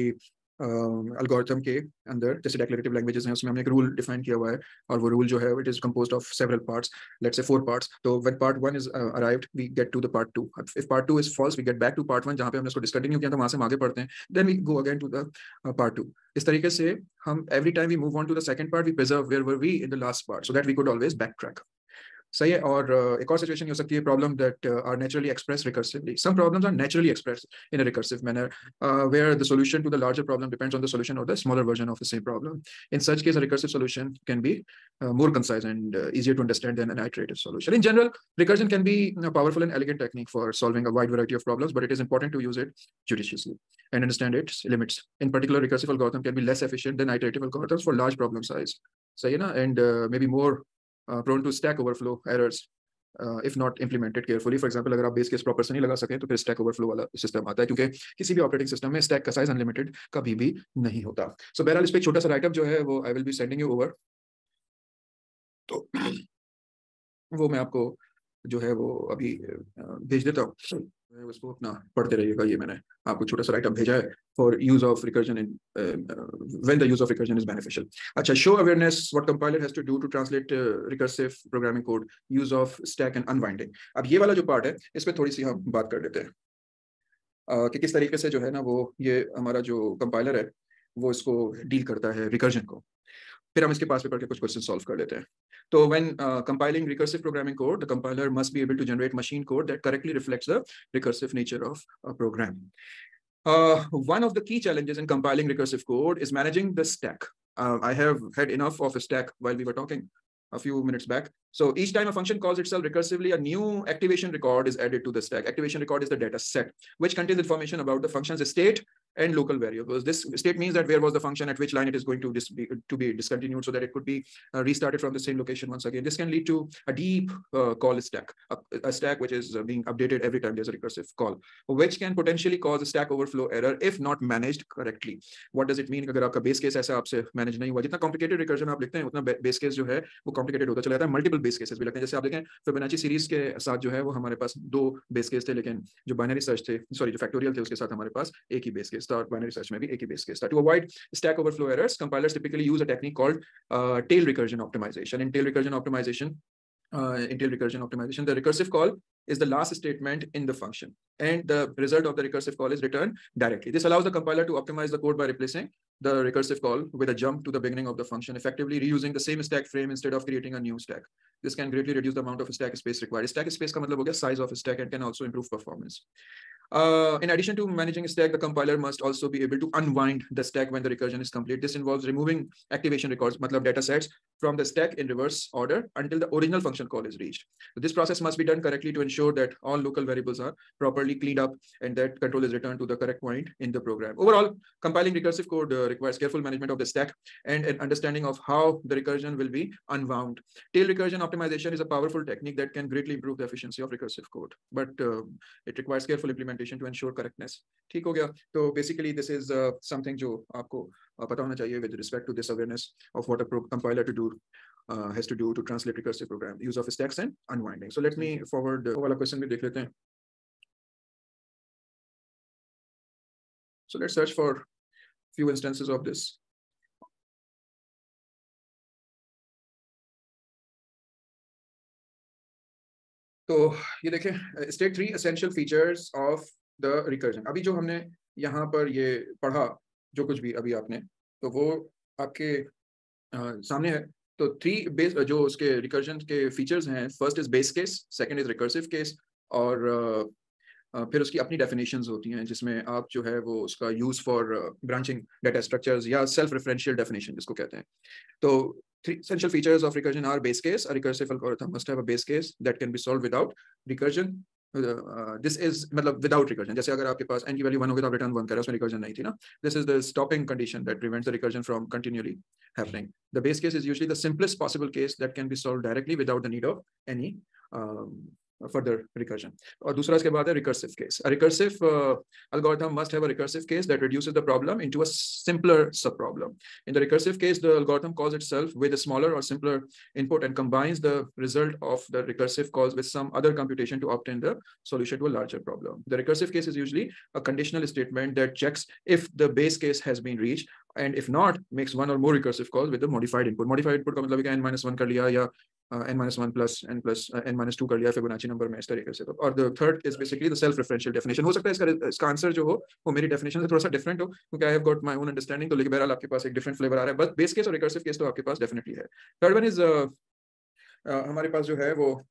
algorithm के अंदर जैसे declarative languages हैं उसमें हमने एक rule define किया हुआ है और वो rule जो है it is composed of several parts, let's say 4 parts. तो when part 1 is arrived we get to the part 2. If part 2 is false we get back to part 1 जहाँ पे हमने उसको discontinue किया था वहां से हम आगे पढ़ते हैं, then we go again to the part 2. इस तरीके से हम every time we move on to the second part we preserve where were we in the last part so that we could always backtrack. सही है। और एक और सिचुएशन हो सकती है problem that are naturally express recursively. Some problems are naturally express in a recursive manner where the solution to the larger problem depends on the solution of the smaller version of the same problem. In such case a recursive solution can be more concise and easier to understand than an iterative solution. In general, recursion can be a powerful and elegant technique for solving a wide variety of problems, but it is important to use it judiciously and understand its limits. In particular, recursive algorithm can be less efficient than iterative algorithms for large problem size. So, you know, and maybe more prone to stack overflow errors if not implemented carefully. For example, अगर आप बेस केस प्रॉपर से नहीं लगा सकें तो फिर स्टैक ओवरफ्लो वाला सिस्टम आता है, क्योंकि किसी भी ऑपरेटिंग सिस्टम में स्टैक का साइज अनलिमिटेड कभी भी नहीं होता। सो बहरहाल इस पे एक छोटा सा राइटअप जो है वो I will be sending you over, तो वो मैं आपको जो है वो अभी भेज देता हूँ, उसको अपना पढ़ते रहिएगा। ये मैंने आपको छोटा सा राइटअप भेजा है for use of recursion in when the use of recursion is beneficial. अच्छा, show awareness what compiler has to do to translate recursive programming code, use of stack and unwinding. अब ये वाला जो पार्ट है इस पे थोड़ी सी हम बात कर लेते हैं कि किस तरीके से जो है ना वो ये हमारा जो कंपाइलर है वो इसको डील करता है रिकर्जन को। फिर हम इसके पास पे पढ़ के कुछ क्वेश्चन सॉल्व कर लेते हैं। तो when compiling recursive programming code, the compiler must be able to generate machine code that correctly reflects the recursive nature of a program. One of the key challenges in compiling recursive code is managing the stack. I have had enough of a stack while we were talking a few minutes back. So each time a function calls itself recursively, a new activation record is added to the stack. Activation record is the data set which contains information about the function's state and local variables. This state means that where was the function, at which line it is going to be discontinued, so that it could be restarted from the same location once again. This can lead to a deep call stack, a stack which is being updated every time there's a recursive call, which can potentially cause a stack overflow error if not managed correctly. What does it mean? अगर आपका base case ऐसा आपसे manage नहीं हुआ, जितना complicated recursion आप लिखते हैं उतना base case जो है वो complicated होता चला जाता है, multiple base cases भी लगते हैं। जैसे आप देखें फिबोनाची सीरीज के साथ जो है वो हमारे पास 2 base case थे, लेकिन जो बाइनरी सर्च थे, सॉरी जो फैक्टोरियल थे उसके साथ हमारे पास एक ही base case था, और बाइनरी सर्च में भी एक ही base case था। To avoid stack overflow errors, compilers typically use a technique called tail recursion optimization. In tail recursion optimization, the recursive call is the last statement in the function, and the result of the recursive call is returned directly. This allows the compiler to optimize the code by replacing the recursive call with a jump to the beginning of the function, effectively reusing the same stack frame instead of creating a new stack. This can greatly reduce the amount of stack space required. Stack space का मतलब हो गया size of stack, and can also improve performance. In addition to managing a stack, the compiler must also be able to unwind the stack when the recursion is complete. This involves removing activation records, matlab data sets, from the stack in reverse order until the original function call is reached. So this process must be done correctly to ensure that all local variables are properly cleaned up and that control is returned to the correct point in the program. Overall, compiling recursive code requires careful management of the stack and an understanding of how the recursion will be unwound. Tail recursion optimization is a powerful technique that can greatly improve the efficiency of recursive code, but it requires careful implementation to ensure correctness. ठीक हो गया? तो basically this is something जो आपको पता होना चाहिए with respect to this awareness of what a compiler to do has to do to translate recursive program, use of stacks and unwinding. So let me forward वाला question भी देख लेते हैं. So let's search for few instances of this. तो ये देखें state 3 essential features of the recursion. अभी जो हमने यहाँ पर ये पढ़ा, जो कुछ भी अभी आपने, तो वो आपके सामने है। तो 3 बेस जो उसके रिकर्जन के फीचर्स हैं, first is base case, second is recursive case, और फिर उसकी अपनी डेफिनेशंस होती हैं जिसमें आप जो है वो उसका use for branching data structures या सेल्फ रेफरेंशियल डेफिनेशन जिसको कहते हैं। तो 3 essential features of recursion are base case. A recursive algorithm must have a base case that can be solved without recursion. This is मतलब without recursion. जैसे अगर आपके पास n की वैल्यू 1 होगी तो आप रिटर्न 1 कर रहे हो, उसमें recursion नहीं थी ना. This is the stopping condition that prevents the recursion from continually happening. The base case is usually the simplest possible case that can be solved directly without the need of any further recursion. और दूसरा इसके बाद है recursive case. A recursive algorithm must have a recursive case that reduces the problem into a simpler subproblem. In the recursive case, the algorithm calls itself with a smaller or simpler input and combines the result of the recursive calls with some other computation to obtain the solution to a larger problem. The recursive case is usually a conditional statement that checks if the base case has been reached, and if not, makes one or more recursive calls with the modified input. Modified input का मतलब है कि n-1 कर लिया या n-1 plus n-2 कर लिया फिबोनाची नंबर में इस तरीके से। और the third is basically the self referential definition. हो सकता है इसका आंसर जो हो वो मेरी डेफिनेशन से थोड़ा सा डिफरेंट हो, क्योंकि I have got my own understanding, तो लेकिन बहरहाल आपके पास एक डिफरेंट फ्लेवर आ रहा है, बट बेस केस और रिकर्सिव केस तो आपके पास डेफिनेटली है। थर्ड वन इज हमारे पास जो है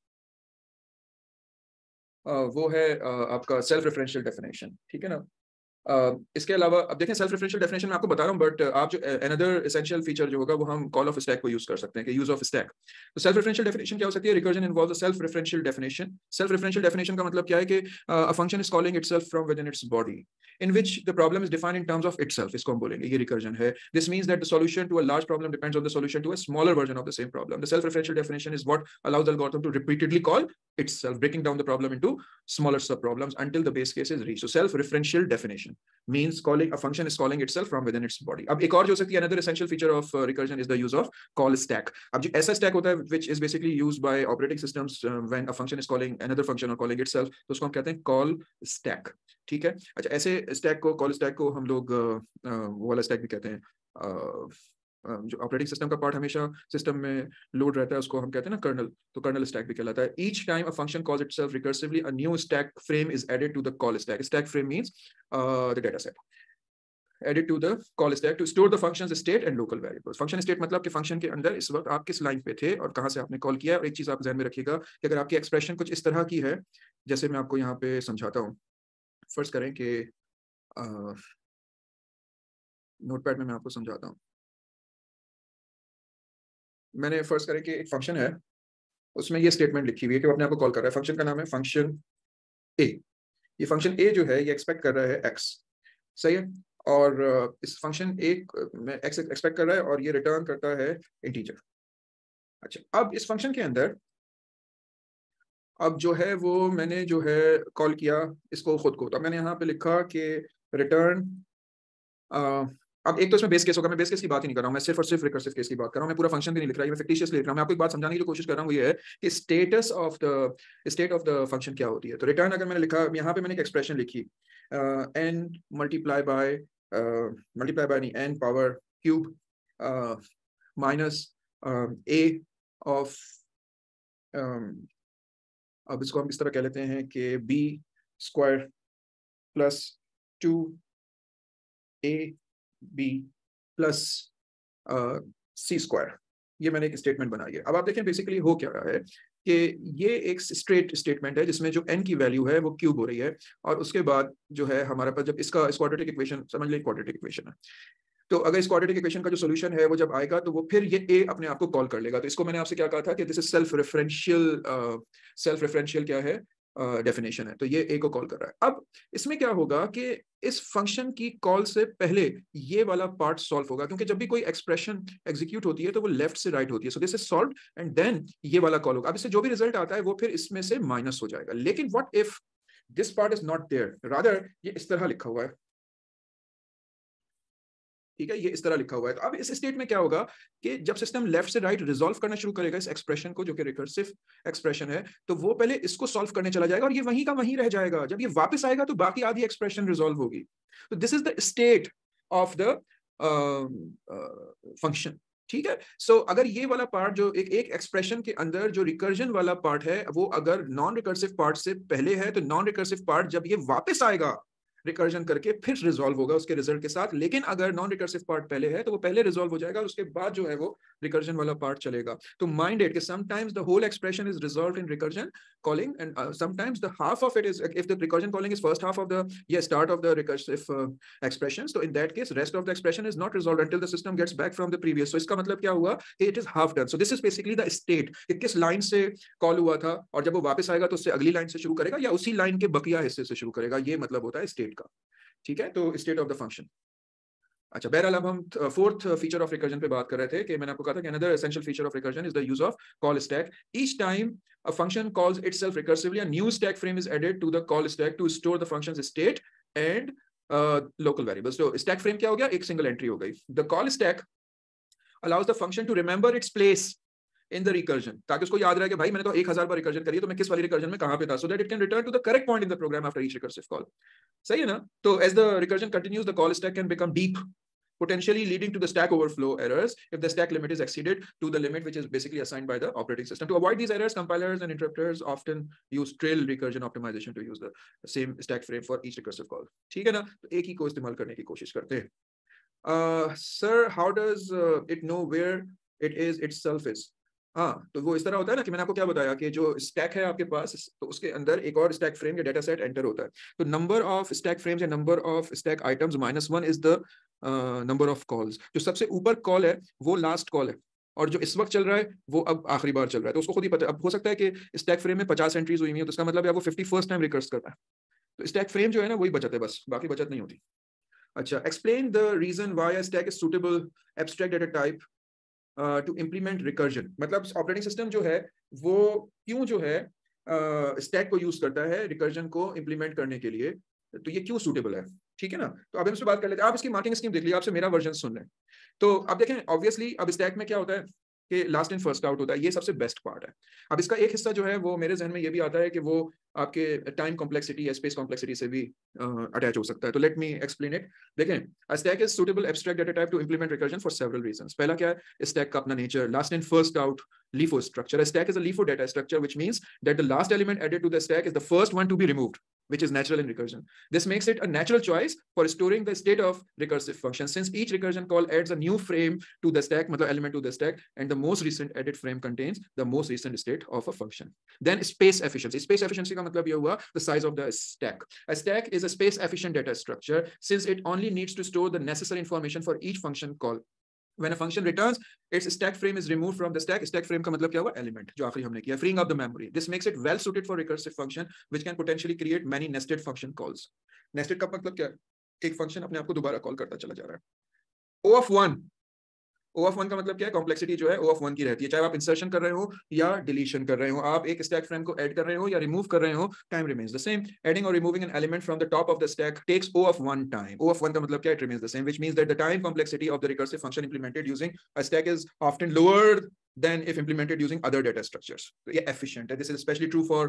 वो है आपका सेल्फ रेफरेंशियल डेफिनेशन, ठीक है ना। इसके अलावा अब देखें सेल्फ रेफरेंशियल डेफिनेशन मैं आपको बता रहा हूं, बट आप जो अनदर एसेंशियल फीचर जो होगा वो हम कॉल ऑफ स्टैक को यूज कर सकते हैं कि यूज ऑफ स्टैक। तो सेल्फ रेफरेंशियल डेफिनेशन क्या हो सकती है? Recursion involves a self referential definition. Self referential definition का मतलब क्या है कि a function is calling itself from within its body in which the problem is defined in terms of itself, इसको हम बोलेंगे ये recursion है। This means that the solution to a large problem depends on the solution to a smaller version of the same problem. The self-referential definition is what allows the algorithm to repeatedly call itself, breaking down the problem into smaller sub-problems until the base case is reached. So self-referential definition means calling a function is calling itself from within its body. अब एक और जो सकती है, another essential feature of recursion is the use of call stack. अब जो ऐसा stack होता है which is basically used by operating systems when a function is calling another function or calling itself, तो उसको हम कहते हैं call stack, ठीक है। अच्छा, ऐसे स्टैक को, कॉल स्टैक को हम लोग वो वाला स्टैक भी कहते हैं, जो ऑपरेटिंग सिस्टम का पार्ट हमेशा सिस्टम में लोड रहता है उसको हम कहते हैं ना कर्नल, तो कर्नल स्टैक भी कहलाता है। Each time a function calls itself recursively a new stack frame is added to the call stack. Stack frame means the data set added to the call stack to store the function's state and local variables. function state मतलब कि फंक्शन के अंदर इस वक्त आप किस लाइन पे थे और कहां से आपने कॉल किया। और एक चीज आप ध्यान में रखिएगा कि अगर आपकी एक्सप्रेशन कुछ इस तरह की है, जैसे मैं आपको यहाँ पे समझाता हूँ, फर्स्ट करें कि नोटपैड में मैं आपको समझाता हूँ। मैंने फर्स्ट करें कि एक फंक्शन है, उसमें ये स्टेटमेंट लिखी हुई है कि वो अपने आप को कॉल कर रहा है। फंक्शन का नाम है फंक्शन ए। ये फंक्शन ए जो है ये एक्सपेक्ट कर रहा है एक्स, सही है। और इस फंक्शन ए में एक्स एक्सपेक्ट कर रहा है और ये रिटर्न करता है इंटीजर। अच्छा, अब इस फंक्शन के अंदर अब जो है वो मैंने जो है कॉल किया इसको खुद को, तो मैंने यहाँ पे लिखा कि रिटर्न अब एक तो इसमें बेस केस होगा, मैं बेस केस की बात ही नहीं कर रहा हूँ, मैं सिर्फ और सिर्फ रिकर्सिव केस की बात कर रहा हूँ। मैं पूरा फंक्शन भी नहीं लिख रहा, मैं फिक्टिशियसली लिख रहा हूँ। मैं आपको एक बात समझाने की जो कोशिश कर रहा हूँ वो ये है कि स्टेट ऑफ द फंक्शन क्या होती है। तो रिटर्न अगर मैंने लिखा, यहाँ पे मैंने एक एक्सप्रेशन लिखी n मल्टीप्लाई बाय नहीं n power cube minus a of, अब इसको हम इस तरह कह लेते हैं कि b square plus 2ab plus c square. ये मैंने एक स्टेटमेंट बनाई है। अब आप देखें बेसिकली हो क्या रहा है कि ये एक स्ट्रेट स्टेटमेंट है जिसमें जो n की वैल्यू है वो क्यूब हो रही है, और उसके बाद जो है हमारे पास जब इसका क्वाड्रेटिक इक्वेशन, समझ लीजिए क्वाड्रेटिक इक्वेशन है, तो अगर इस क्वाड्रेटिक इक्वेशन का जो सॉल्यूशन है वो जब आएगा तो वो फिर ये a अपने आप को कॉल कर लेगा। तो इसको मैंने आपसे क्या कहा था कि दिस इज सेल्फ रेफरेंशियल क्या है डेफिनेशन है, तो ये a को कॉल कर रहा है। अब इसमें क्या होगा कि इस फंक्शन की कॉल से पहले ये वाला पार्ट सॉल्व होगा, क्योंकि जब भी कोई एक्सप्रेशन एग्जीक्यूट होती है तो वो लेफ्ट से राइट होती है। So this is solved and then ये वाला कॉल होगा। अब इससे जो भी रिजल्ट आता है वो फिर इसमें से माइनस हो जाएगा। लेकिन what if this part is not there, rather ये इस तरह लिखा हुआ है, ठीक है, ये इस तरह लिखा हुआ है। तो अब इस स्टेट में क्या होगा कि जब सिस्टम लेफ्ट से राइट रिजॉल्व करना शुरू करेगा इस एक्सप्रेशन को, जो कि रिकर्सिव एक्सप्रेशन है, तो वो पहले इसको सॉल्व करने चला जाएगा और ये वहीं का वहीं रह जाएगा। जब ये वापस आएगा तो बाकी आधी एक्सप्रेशन रिजॉल्व होगी। तो this is the state of the function. ठीक है। सो अगर ये वाला पार्ट जो एक एक्सप्रेशन के अंदर जो रिकर्जन वाला पार्ट है वो अगर नॉन रिकर्सिव पार्ट से पहले है, तो नॉन रिकर्सिव पार्ट जब ये वापस आएगा रिकर्जन करके फिर रिजॉल्व होगा उसके रिजल्ट के साथ। लेकिन अगर नॉन रिकर्सिव पार्ट पहले है तो वो पहले रिजॉल्व हो जाएगा, उसके बाद जो है वो रिकर्जन वाला पार्ट चलेगा। तो माइंड इट कि sometimes the whole expression is resolved in recursion calling, and sometimes the half of it is, if the recursion calling is first half of the start of the recursive expression, so in that case rest of the expression is not resolved until the system gets back from the previous. So इसका मतलब क्या हुआ, it is half done. So this is basically the state कि किस लाइन से कॉल हुआ था और जब वो वापस आएगा तो उससे अगली लाइन से शुरू करेगा या उसी लाइन के बकिया हिस्से से शुरू करेगा, ये मतलब होता है स्टेट का। ठीक है, तो स्टेट ऑफ द फंक्शन। अच्छा, बहरहाल अब हम फोर्थ फीचर ऑफ रिकर्जन पे बात कर रहे थे कि मैंने आपको कहा था कि another essential feature of recursion is the use of call stack. Each time a function calls itself recursively, a new stack frame is added to the call stack to store the function's state and local variables. So stack frame क्या हो गया, एक single entry हो गई। The call stack allows the function to remember its place in the recursion, ताकि उसको याद रहे कि भाई मैंने तो 1000 बार रिकर्जन करी है तो मैं किस वाली रिकर्जन में कहां पे था, so that it can return to the correct point in the program after each recursive call। सही है ना? तो as the recursion continues, the call stack can become deep, potentially leading to the stack overflow errors if the stack limit is exceeded to the limit which is basically assigned by the operating system. To avoid these errors, compilers and interpreters often use trail recursion optimization to use the same stack frame for each recursive call. ठीक है ना? तो एक ही को इस्तेमाल करने की कोशिश करते हैं। Sir, how does it know where it is itself is? हाँ, तो वो इस तरह होता है ना कि मैंने आपको क्या बताया कि जो स्टैक है आपके पास, तो उसके अंदर एक और स्टैक फ्रेम या डेटा सेट एंटर होता है। तो नंबर ऑफ स्टैक फ्रेम्स या number of stack items -1 is the number of calls. जो सबसे ऊपर कॉल है वो लास्ट कॉल है और जो इस वक्त चल रहा है वो अब आखिरी बार चल रहा है। तो उसको खुद ही पता है। अब हो सकता है कि स्टैक फ्रेम में 50 एंट्रीज हुई हुई है, तो इसका मतलब है वो 51st टाइम रिकर्स कर रहा है। तो स्टैक फ्रेम जो है ना वही बचत है, बस बाकी बचत नहीं होती। अच्छा, explain the reason why a stack is suitable abstract data type to implement recursion. मतलब ऑपरेटिंग सिस्टम जो है वो क्यों जो है स्टैक को यूज करता है रिकर्जन को इम्प्लीमेंट करने के लिए, तो ये क्यों सूटेबल है। ठीक है ना? तो अब हम इससे बात कर लेते हैं। आप इसकी मार्किंग स्कीम देख लीजिए, आपसे मेरा वर्जन सुन लें। तो अब देखें, ऑब्वियसली अब स्टैक में क्या होता है कि लास्ट इन फर्स्ट आउट होता है, ये सबसे बेस्ट पार्ट है। अब इसका एक हिस्सा जो है वो मेरे जहन में ये भी आता है कि वो आपके टाइम कॉम्प्लेक्सिटी या स्पेस कॉम्प्लेक्सिटी से भी अटैच हो सकता है। तो लेट मी एक्सप्लेन इट। देखें, a stack is suitable abstract data type to implement recursion for several reasons. पहला क्या है, स्टैक का अपना nature, last in first out LIFO structure. A stack is a LIFO data structure, which means that the last element added to the stack is the first one to be removed, which is natural in recursion. This makes it a natural choice for storing the state of recursive function, since each recursion call adds a new frame to the stack, मतलब element to the stack, and the most recent added frame contains the most recent state of a function. Then space efficiency. Space efficiency का मतलब ये हुआ the size of the stack. A stack is a space efficient data structure since it only needs to store the necessary information for each function call. When a function returns, its stack frame is removed from the stack. Stack frame का मतलब क्या हुआ, element जो आखिरी हमने किया, freeing up the memory. This makes it well suited for recursive function, which can potentially create many nested function calls. Nested का मतलब क्या है, एक function अपने आप को दोबारा कॉल करता चला जा रहा है। O of 1, O of 1 का मतलब क्या है, कॉम्प्लेक्सिटी जो है O of 1 की रहती है, चाहे आप इंसर्शन कर रहे हो या डिलीशन कर रहे हो, आप एक स्टैक फ्रेम को ऐड कर रहे हो या रिमूव कर रहे हो, time remains the same. Adding और removing an element from the top of the stack takes O of 1 time. O of 1 का मतलब क्या है, it remains the same, which means that the time complexity of the recursive function implemented using a stack is often lower than if implemented using other data structures. So yeah, efficient. And this is especially true for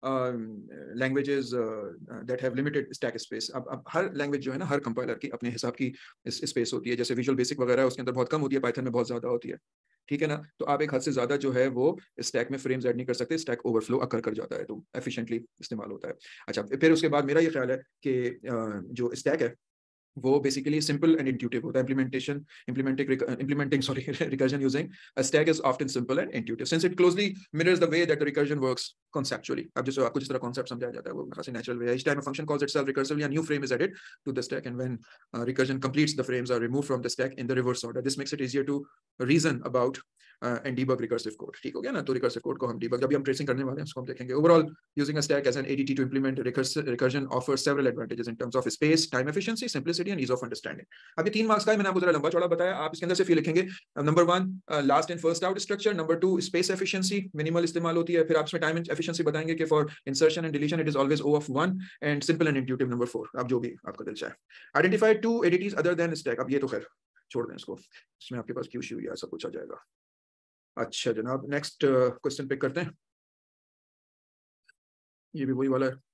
languages that have limited stack space. अब हर language जो है ना, हर compiler की अपने हिसाब की space होती है। जैसे Visual Basic वगैरह है, उसके अंदर बहुत कम होती है, Python में बहुत ज्यादा होती है। ठीक है ना? तो आप एक हद से ज्यादा जो है वो स्टैक में फ्रेम्स ऐड नहीं कर सकते, स्टैक ओवरफ्लो अकर कर जाता है, तो एफिशिएंटली इस्तेमाल होता है। अच्छा, फिर उसके बाद मेरा ये ख्याल है कि जो स्टैक है वो बेसिकली सिंपल एंड इंट्यूटिव होता है। implementing recursion using a stack is often simple and intuitive since it closely mirrors the way that the recursion works conceptually. अब जैसे आपको जिस तरह कॉन्सेप्ट समझाया जाता है वो काफी नेचुरल वे है। Each time a function calls itself recursively, a new frame is added to the stack, and when recursion completes, the frames are removed from the stack in the reverse order. This makes it easier to reason about and debug recursive code. ठीक हो गया ना? तो recursive code को हम debug जब भी हम ट्रेसिंग करने वाले हैं उसको हम देखेंगे। Overall, using a stack as an ADT to implement recursion offers several advantages in terms of space, time efficiency, simplicity and ease of understanding. अब ये 3 मार्क्स का है, मैंने आपको जरा लंबा चौड़ा बताया, आप इसके अंदर से फिर लिखेंगे। Number 1 last in first out structure, number 2 space efficiency, minimal इस्तेमाल होती है, फिर आप इसमें टाइम एफिशिएंसी बताएंगे कि for insertion and deletion it is always O of 1 and simple and intuitive number 4, आप जो भी आपका दिल चाहे। Identify 2 ADTs other than stack. अब ये तो खैर छोड़ दें इसको, इसमें आपके पास क्यू या सब कुछ आ जाएगा। अच्छा जनाब, नेक्स्ट क्वेश्चन पिक करते हैं, ये भी वही वाला है।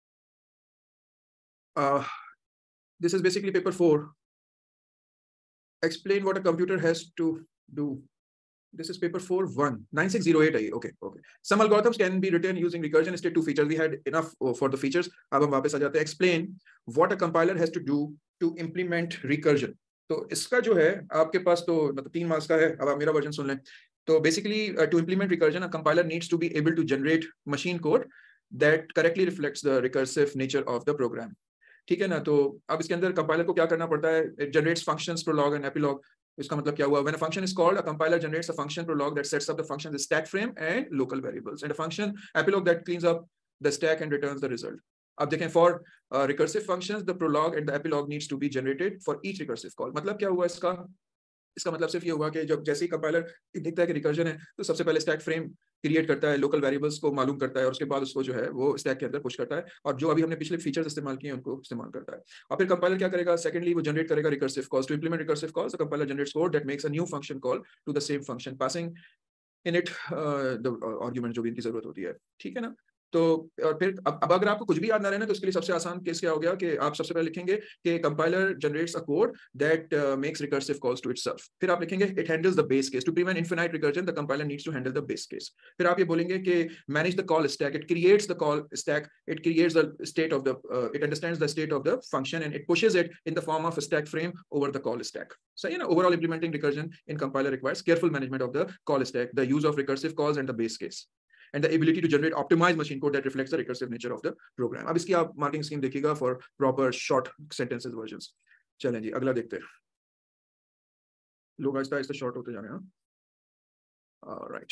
This is basically paper 4 explain what a computer has to do. This is paper 4-1, 9608 है ये. Okay. Some algorithms can be written using recursion. State two features. We had enough for the features. अब हम वापस आ जाते हैं. Explain what a compiler has to do to implement recursion. तो इसका जो है आपके पास तो मतलब 3 मार्क्स का है. अब आप मेरा वर्जन सुन लें. तो basically to implement recursion, a compiler needs to be able to generate machine code that correctly reflects the recursive nature of the program. ठीक है ना. तो अब इसके अंदर कंपाइलर को क्या करना पड़ता है? It generates functions, prolog and epilog. इसका मतलब क्या हुआ? When a function is called, a compiler generates a function prolog that sets up the function's stack frame and local variables, and a function epilog that cleans up the stack and returns the result. अब देखें, for recursive functions, the prolog and the epilog needs to be generated for each recursive call. मतलब क्या हुआ इसका? इसका मतलब सिर्फ ये हुआ कि जब जैसे ही कंपाइलर देखता है कि रिकर्जन है, तो सबसे पहले स्टैक फ्रेम क्रिएट करता है, लोकल वेरिएबल्स को मालूम करता है, और उसके बाद उसको जो है वो स्टैक के अंदर पुश करता है, और जो अभी हमने पिछले फीचर्स इस्तेमाल किए हैं उनको इस्तेमाल करता है. और फिर कंपाइलर क्या करेगा? सेकंडली वो जनरेट करेगा recursive calls. To implement recursive calls, the compiler generates code that makes a new function call to the same function, passing in it the argument जो भी इनकी जरूरत होती है. ठीक है ना. तो और फिर अब अगर आपको कुछ भी याद ना रहना, तो इसके लिए सबसे आसान केस क्या हो गया कि आप सबसे पहले लिखेंगे कि compiler generates a code that makes recursive calls to itself. फिर आप लिखेंगे it handles the base case. To prevent infinite recursion, the compiler needs to handle the base case. फिर आप ये बोलेंगे कि manage the call stack. It creates the call stack. It creates the state of the it understands the state of the function and it pushes it in the form of a stack frame over the call stack. सही है ना. Overall implementing recursion in compiler requires careful management of the call stack, the use of recursive calls and the base case, and the ability to generate optimized machine code that reflects the recursive nature of the program. अब इसकी आप मार्किंग स्कीम देखिएगा for proper short sentences versions. चलें जी, अगला देखते हैं. लोग आहिस्ता आहिस्ता शॉर्ट होते जा रहे हैं. राइट.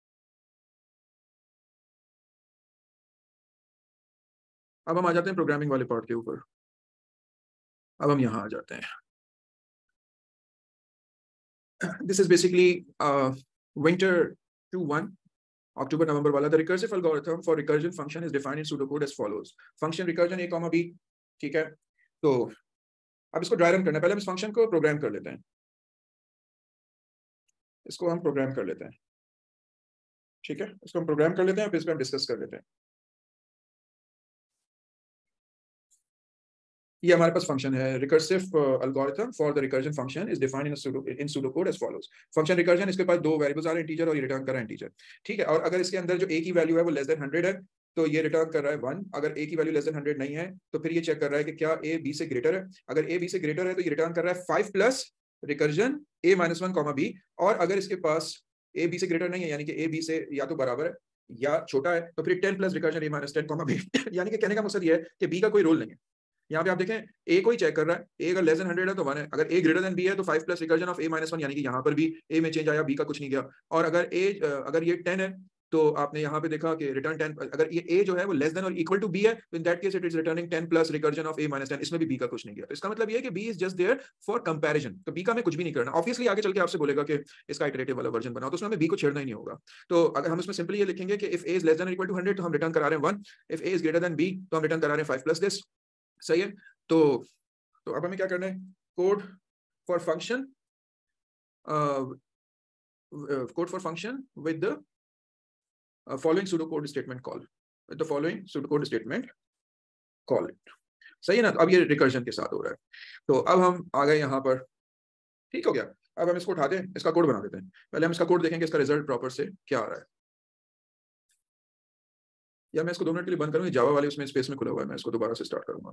अब हम आ जाते हैं प्रोग्रामिंग वाले पार्ट के ऊपर. अब हम यहाँ आ जाते हैं. This is basically winter 2-1. October November वाला. The recursive algorithm for recursion function is defined in pseudocode as follows. Function recursion a, b. ठीक है. तो अब इसको ड्राई रन करना है. पहले हम इस फंक्शन को प्रोग्राम कर लेते हैं. इसको हम प्रोग्राम कर लेते हैं. ठीक है. इसको हम प्रोग्राम कर लेते हैं, फिर इस पर हम डिस्कस कर लेते हैं. ये हमारे पास फंक्शन है. Recursive algorithm for the recursion function is defined in pseudocode as follows. Function recursion, इसके पास दो वेरिएबल्स आ रहे हैं, इंटीजर और ये रिटर्न कर रहा है इंटीजर. ठीक है. और अगर इसके अंदर जो a की वैल्यू है वो लेस देन 100 है, तो ये रिटर्न कर रहा है 1. अगर a की वैल्यू लेस देन 100 नहीं है, तो फिर ये चेक कर रहा है कि क्या a b से ग्रेटर है. अगर a b से ग्रेटर है, तो ये रिटर्न कर रहा है 5 प्लस रिकर्जन a - 1, b. और अगर इसके पास a b से ग्रेटर नहीं है, यानी कि a b से या तो बराबर है या छोटा है, तो फिर 10 प्लस रिकर्जन a - 10, b. यानी कि कहने का मकसद ये है कि b का कोई रोल नहीं है. यहाँ पे आप देखें a को ही चेक कर रहा है. a अगर लेस देन 100 है तो 1 है. अगर a ग्रेटर देन b है तो 5 प्लस रिकर्जन ऑफ a - 1, यानी कि यहाँ पर भी a में चेंज आया, b का कुछ नहीं गया. और अगर ये 10 है, तो आपने यहाँ पे देखा कि रिटर्न 10. अगर ये a जो है वो लेस देन और इक्वल टू b है, तो in that case it is returning 10 plus recursion of a - 10. इसमें भी b का कुछ नहीं गया. तो इसका मतलब ये है कि b is just there for comparison. तो b का हमें कुछ भी नहीं करना. ऑब्वियसली आगे चल के आपसे बोलेगा कि इसका इटरेटिव वाला वर्जन बनाओ, तो उसमें हमें b को छेड़ना ही नहीं होगा. तो अगर हम इसमें सिंपली ये लिखेंगे कि if a is less than और इक्वल टू 100, तो हम रिटर्न करा रहे हैं 1. If a is greater than b, तो हम रिटर्न करा रहे हैं 5 प्लस दिस. सही है. तो अब हमें क्या करना है? Code for function with the following pseudocode statement call. With the following pseudocode statement call it. सही है ना. अब ये रिकर्जन के साथ हो रहा है. तो अब हम आ गए यहाँ पर. ठीक हो गया. अब हम इसको उठाते हैं, इसका कोड बना देते हैं. पहले हम इसका कोड देखेंगे, इसका रिजल्ट प्रॉपर से क्या आ रहा है. या मैं इसको 2 मिनट के लिए बंद करूँ, जावा वाले उसमें स्पेस में खुला हुआ है, मैं इसको दोबारा से स्टार्ट करूंगा.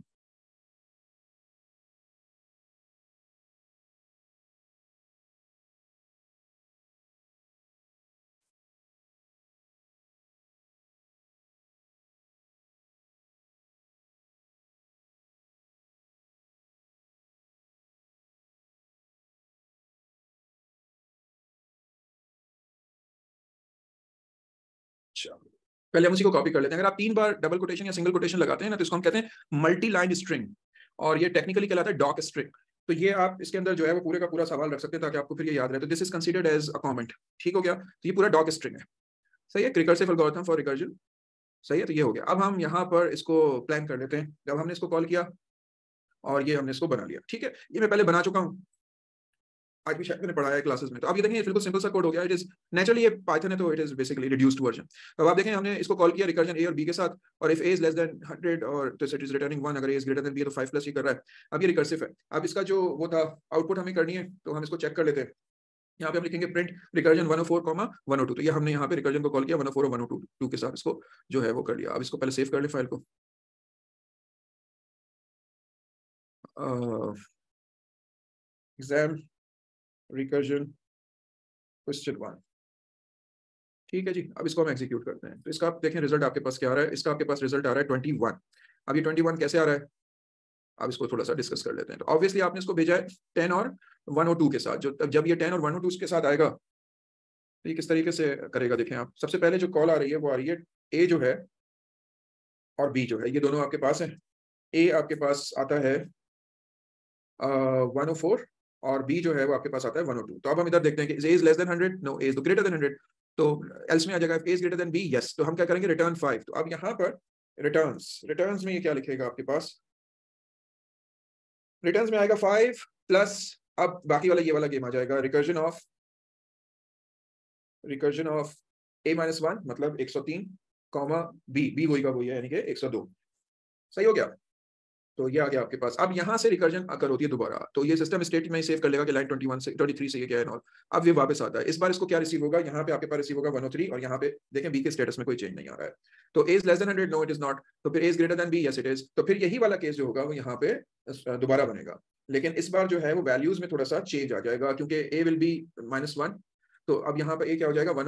पहले हम उसी को कॉपी कर लेते हैं. अगर आप 3 बार डबल कोटेशन या सिंगल कोटेशन लगाते हैं ना, तो इसको हम कहते हैं मल्टी लाइन स्ट्रिंग, और ये टेक्निकली कहलाता है डॉक स्ट्रिंग. तो ये आप इसके अंदर जो है वो पूरे का पूरा सवाल रख सकते हैं, ताकि आपको फिर ये याद रहे. तो this is considered as a comment. ठीक हो गया. तो ये पूरा डॉक स्ट्रिंग है. सही है. Recursive algorithm for recursion. सही है. तो ये हो गया. अब हम यहाँ पर इसको प्लान कर लेते हैं. जब हमने इसको कॉल किया और ये हमने इसको बना लिया. ठीक है. ये मैं पहले बना चुका हूँ. आज भी शायद मैंने पढ़ाया है क्लासेस में। तो अब ये देखें ये बिल्कुल सिंपल सा कोड हो गया। इट इज नेचुरली ये पाइथन है तो it is basically reduced version. अब आप देखें हमने इसको कॉल किया रिकर्जन ए और बी के साथ, और if A is less than 100 और तो इट इज रिटर्निंग 1, अगर A is greater than B तो 5 प्लस ही कर रहा है। अब ये रिकर्सिव है। अब इसका जो वो था आउटपुट हमें करनी है, तो हम इसको चेक कर लेते हैं। यहाँ पे हम लिखेंगे प्रिंट रिकर्जन 104, 102। तो ये हमने यहाँ पे रिकर्जन को कॉल किया 104 और 102 के साथ इसको जो है वो कर लिया। अब इसको पहले सेव कर ले फाइल को। एग्जाम रिकर्जन क्वेश्चन 1, ठीक है जी। अब इसको हम एग्जीक्यूट करते हैं। तो इसका आप देखें रिजल्ट आपके पास क्या आ रहा है। इसका आपके पास रिजल्ट आ रहा है 21। अब ये 21 कैसे आ रहा है, अब इसको थोड़ा सा डिस्कस कर लेते हैं। तो ऑब्वियसली आपने इसको भेजा है 10 और 102 के साथ। जो जब ये 10 और 102 के साथ आएगा तो ये किस तरीके से करेगा, देखें आप। सबसे पहले जो कॉल आ रही है वो आ रही है ए जो है और बी जो है, ये दोनों आपके पास है। ए आपके पास आता है 104 और बी जो है वो आपके पास आता है 102। तो अब हम इधर देखते हैं कि A is less than 100, no A is greater than 100। तो एल्स में आ जाएगा A is greater than B, yes. तो हम क्या करेंगे रिटर्न 5। तो अब यहाँ पर रिटर्न्स में ये क्या लिखेगा आपके पास, रिटर्न्स में आएगा 5 प्लस, अब बाकी वाला ये वाला गेम आ जाएगा रिकर्जन ऑफ a माइनस 1 मतलब 103 कॉमा बी वही का वही है यानी कि 102। सही हो गया। तो ये आ गया आपके पास। अब यहाँ से रिकर्जन अगर होती है दोबारा तो ये सिस्टम स्टेट में सेव कर लेगा कि लाइन 21 से 23 से ये क्या है और अब ये वापस आता है। इस बार इसको क्या रिसीव होगा, यहाँ पे आपके पास रिसीव होगा 103 और यहाँ पे देखें बी के स्टेटस में कोई चेंज नहीं आ रहा है। तो A is less than 100, no it is not. तो फिर A is greater than B, yes it is. तो फिर यही वाला केस जो होगा वो यहाँ पे दोबारा बनेगा, लेकिन इस बार जो है वो वैल्यूज में थोड़ा सा चेंज आ जाएगा क्योंकि ए विल बी -1। तो अब यहाँ पे ए क्या हो जाएगा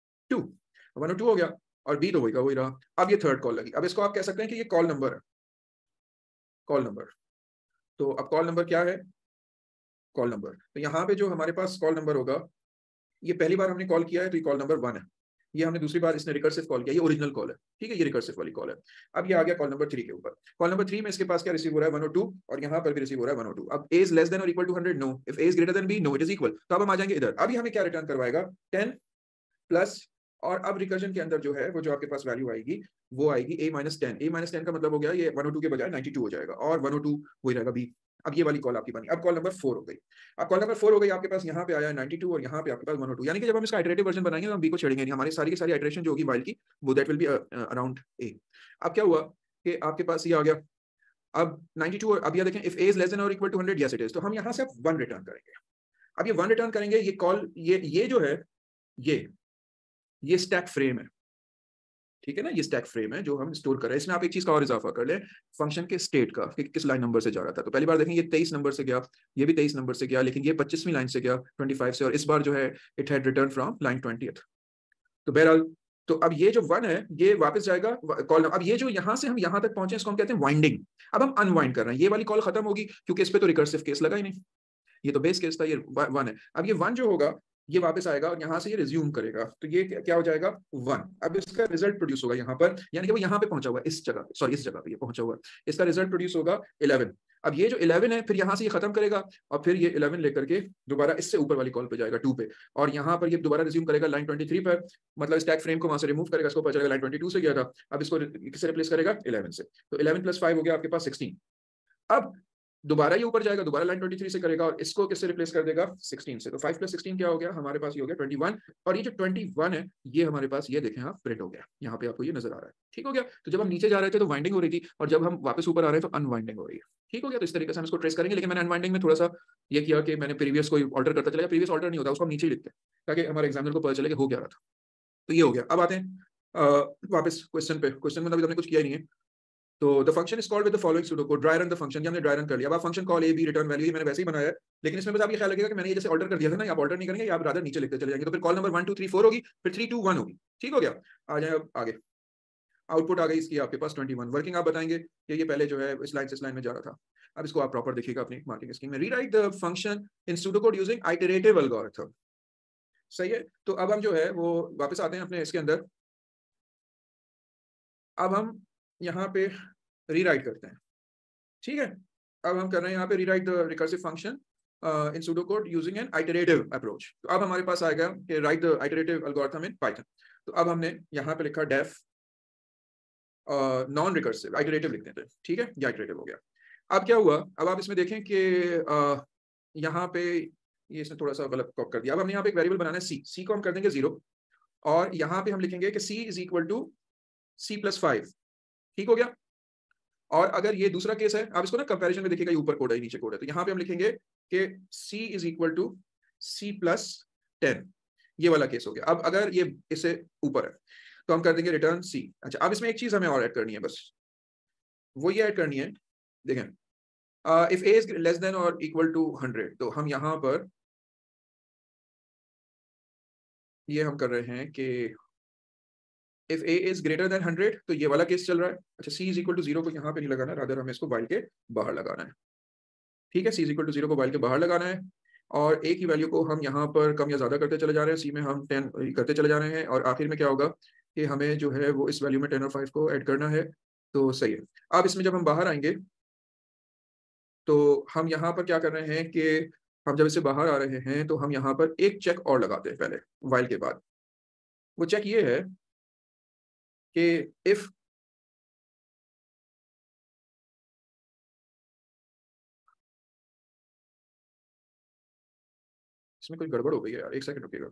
102 हो गया और बी तो वही का वही रहा। अब ये थर्ड कॉल लगी। अब इसको आप कह सकते हैं कि ये कॉल नंबर है, कॉल नंबर। तो अब कॉल नंबर क्या है, कॉल नंबर। तो यहाँ पे जो हमारे पास कॉल नंबर होगा, ये पहली बार हमने कॉल किया है तो ये कॉल नंबर 1 है। ये हमने दूसरी बार इसने रिकर्सिव कॉल किया, ये ओरिजिनल कॉल है, ठीक है, ये रिकर्सिव वाली कॉल है। अब ये आ गया कॉल नंबर 3 के ऊपर। कॉल नंबर 3 में इसके पास क्या रिसीव हो रहा है 102 और यहाँ पर भी रिसीव हो रहा है 102। अब ए इज लेस देन और equal to 100, no. If A is greater than B, no it is equal. तो अब हम आ जाएंगे इधर। अभी हमें क्या रिटर्न करवाएगा 10 प्लस, और अब रिकर्जन के अंदर जो है वो जो आपके पास वैल्यू आएगी वो आएगी a माइनस 10। a माइनस 10 का मतलब हो गया ये 102 के बजाय 92 हो जाएगा और 102 वही रहेगा b। अब ये वाली कॉल आपकी बनी। अब कॉल नंबर 4 हो गई। अब कॉल नंबर 4 हो गई, आपके पास यहाँ पे आया 92 और यहाँ पे आपके पास 102। यानी कि जब हम इसका आइटरेटिव वर्जन बनाएंगे तो हम b को छेड़ेंगे नहीं। हमारी सारी की सारी आइटरेशन जो होगी वाइल की वो that will be around a। अब क्या हुआ कि आपके पास ये आ गया अब 92 और अब ये देखें if a is less than और equal to 100, yes it is. तो हम यहाँ से अब 1 रिटर्न करेंगे। अब ये 1 रिटर्न करेंगे। ये कॉल ये जो है ये स्टैक फ्रेम है, ठीक है ना, ये स्टैक फ्रेम है जो हम स्टोर कर रहे हैं। इसमें आप एक चीज का और इजाफा कर ले, फंक्शन के स्टेट का कि किस लाइन नंबर से जा रहा था। तो पहली बार देखें ये 23 नंबर से गया, ये भी 23 नंबर से गया, लेकिन ये 25वीं लाइन से गया 25 से, और इस बार जो है it had return from line 20th। तो बहरहाल तो अब ये जो 1 है ये वापस जाएगा कॉल। अब ये जो यहाँ से हम यहाँ तक पहुंचे इसको हम कहते हैं वाइंडिंग। अब हम अनवाइंड कर रहे हैं। ये वाली कॉल खत्म होगी क्योंकि इस पे तो रिकर्सिव केस लगा ही नहीं, ये तो बेस केस था, ये 1 है। अब ये 1 जो होगा ये वापस आएगा और यहाँ से ये रिज्यूम करेगा। तो ये क्या हो जाएगा 1। अब इसका रिजल्ट प्रोड्यूस होगा यहाँ पर, यानी कि वो यहाँ पे पहुंचा हुआ है, इस जगह सॉरी इस जगह पे ये पहुंचा हुआ है। इसका रिजल्ट प्रोड्यूस होगा 11। अब ये जो 11 है फिर यहाँ से ये खत्म करेगा और फिर ये 11 लेकर के दोबारा इससे ऊपर वाली कॉल पे जाएगा 2 पे, और यहाँ पर ये दोबारा रिज्यूम करेगा लाइन 23 पर। मतलब स्टैक फ्रेम को वहां से रिमूव करेगा, इसको पता चलेगा लाइन 22 से गया था। अब इसको किससे रिप्लेस करेगा 11 से। तो 11 + 5 हो गया आपके पास 16। अब दोबारा ये ऊपर जाएगा, दोबारा लाइन 23 से करेगा और इसको किससे रिप्लेस कर देगा 16 से। तो 5 + 16 क्या हो गया हमारे पास, ये हो गया 21। और ये जो 21 है ये हमारे पास ये देखें आप प्रिंट हो गया, यहाँ पे आपको ये नजर आ रहा है, ठीक हो गया। तो जब हम नीचे जा रहे थे तो वाइंडिंग हो रही थी और जब हम वापस ऊपर आ रहे हैं तो अनवाइंडिंग हो रही है, ठीक हो गया। तो इस तरीके से हम इसको ट्रेस करेंगे। लेकिन मैंने अनवाइंडिंग में थोड़ा सा ये किया कि मैंने प्रीवियस को ऑल्टर करता चला गया। प्रीवियस ऑल्टर नहीं होता, उसको हम नीचे ही लिखते हैं ताकि हमारे एग्जामिनर को पता चले कि हो क्या रहा था। तो ये हो गया। अब आते हैं वापस क्वेश्चन पे। क्वेश्चन में अभी हमने कुछ किया ही नहीं है। तो the function is called with the following pseudocode, dry run the function. हमने ड्राई रन कर लिया। अब आप function call A B return value ही मैंने वैसे ही बनाया है, लेकिन इसमें बस आप ये ख्याल रखिएगा कि मैंने ये जैसे ऑर्डर कर दिया था ना, आप ऑर्डर नहीं करेंगे, आप रादर नीचे लिखते चले जाएंगे। तो फिर कॉल नंबर 1 2 3 4 होगी, फिर 3 2 1 होगी, ठीक हो गया। आ जाए अब आगे। आउटपुट आ गई इसकी आपके पास 21। वर्किंग आप बताएंगे कि ये पहले जो है इस लाइन से इस लाइन में जा रहा था। अब इसको आप प्रॉपर देखिएगा अपनी मार्किंग स्कीम में। Rewrite the function in pseudocode using iterative algorithm. सही है। तो अब हम जो है वो वापस आते हैं अपने इसके अंदर। अब हम यहाँ पे रीराइट करते हैं, ठीक है। अब हम कर रहे हैं यहाँ पे rewrite the recursive function in pseudocode using an iterative approach. तो अब हमारे पास आएगा कि write the iterative algorithm in Python. तो अब हमने यहाँ पे लिखा डेफ नॉन रिकर्सिव आइटरेटिव लिख देते हैं, ठीक है, ये आइटरेटिव हो गया। अब क्या हुआ, अब आप इसमें देखें कि यहाँ पे ये इसने थोड़ा सा गलत कॉप कर दिया। अब हमने यहाँ पे एक वेरिएबल बनाना है सी, सी को हम कर देंगे 0 और यहाँ पे हम लिखेंगे कि सी इज इक्वल टू C+5। ठीक हो गया। और अगर ये दूसरा केस है, आप इसको ना कंपैरिजन में देखिएगा, ये ऊपर कोड है नीचे कोड है, तो यहाँ पे हम लिखेंगे कि C is equal to C+10। ये वाला केस हो गया। अब अगर ये इससे ऊपर है तो हम कर देंगे रिटर्न C। अच्छा, अब इसमें एक चीज हमें और ऐड करनी है, बस वो ये ऐड करनी है, देखें if a is less than और इक्वल टू 100, तो हम यहाँ पर ये हम कर रहे हैं कि if a is greater than 100, तो ये वाला केस चल रहा है। अच्छा, c इज इक्वल टू 0 को यहाँ पे नहीं लगाना, रादर हमें इसको वाइल के बाहर लगाना है। ठीक है, c इज इक्वल टू 0 को वाइल के बाहर लगाना है और a की वैल्यू को हम यहाँ पर कम या ज्यादा करते चले जा रहे हैं, c में हम 10 करते चले जा रहे हैं और आखिर में क्या होगा कि हमें जो है वो इस वैल्यू में 10 और 5 को ऐड करना है। तो सही है। अब इसमें जब हम बाहर आएंगे तो हम यहाँ पर क्या कर रहे हैं कि हम जब इससे बाहर आ रहे हैं तो हम यहाँ पर एक चेक और लगाते हैं पहले वाइल के बाद। वो चेक ये है कि इफ इसमें कोई गड़बड़ हो गई है यार, एक सेकंड रुकिएगा।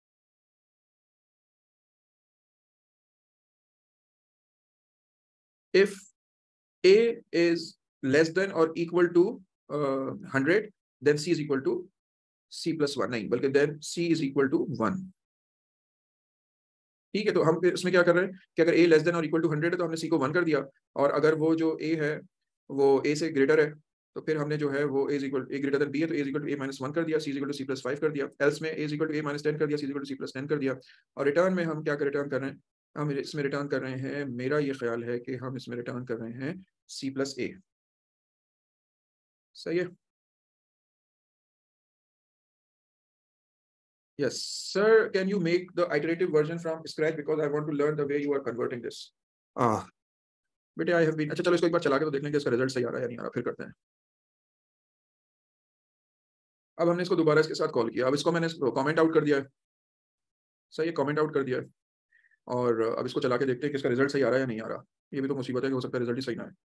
If a is less than or equal to 100, then c is equal to C+1, नहीं बल्कि then c is equal to 1। ठीक है, तो हम इसमें क्या कर रहे हैं कि अगर a लेस देन और इक्वल टू 100 है तो हमने c को 1 कर दिया, और अगर वो जो a है वो a से ग्रेटर है तो फिर हमने जो है वो a ग्रेटर देन b है तो a इक्वल टू a-1 कर दिया, c इक्वल टू C+5 कर दिया, एल्स में a इक्वल टू a-10 कर दिया, c इक्वल टू C+10 कर दिया। और रिटर्न में हम क्या रिटर्न कर रहे हैं, हम इसमें रिटर्न कर रहे हैं, मेरा ये ख्याल है कि हम इसमें रिटर्न कर रहे हैं C+a। सही है। Yes, sir. Can you make the iterative version from scratch because I want to learn the way you are converting this. बेटे I have been, अच्छा चलो इसको एक बार चला के तो देख लेंगे इसका रिजल्ट सही आ रहा है या नहीं आ रहा, फिर करते हैं। अब हमने इसको दोबारा इसके साथ कॉल किया, अब इसको मैंने कमेंट आउट कर दिया है। सही है, कमेंट आउट कर दिया है और अब इसको चला के देखते हैं कि इसका रिजल्ट सही आ रहा है या नहीं आ रहा। ये भी तो मुसीबत है कि हो सकता है रिजल्ट ही सही ना है।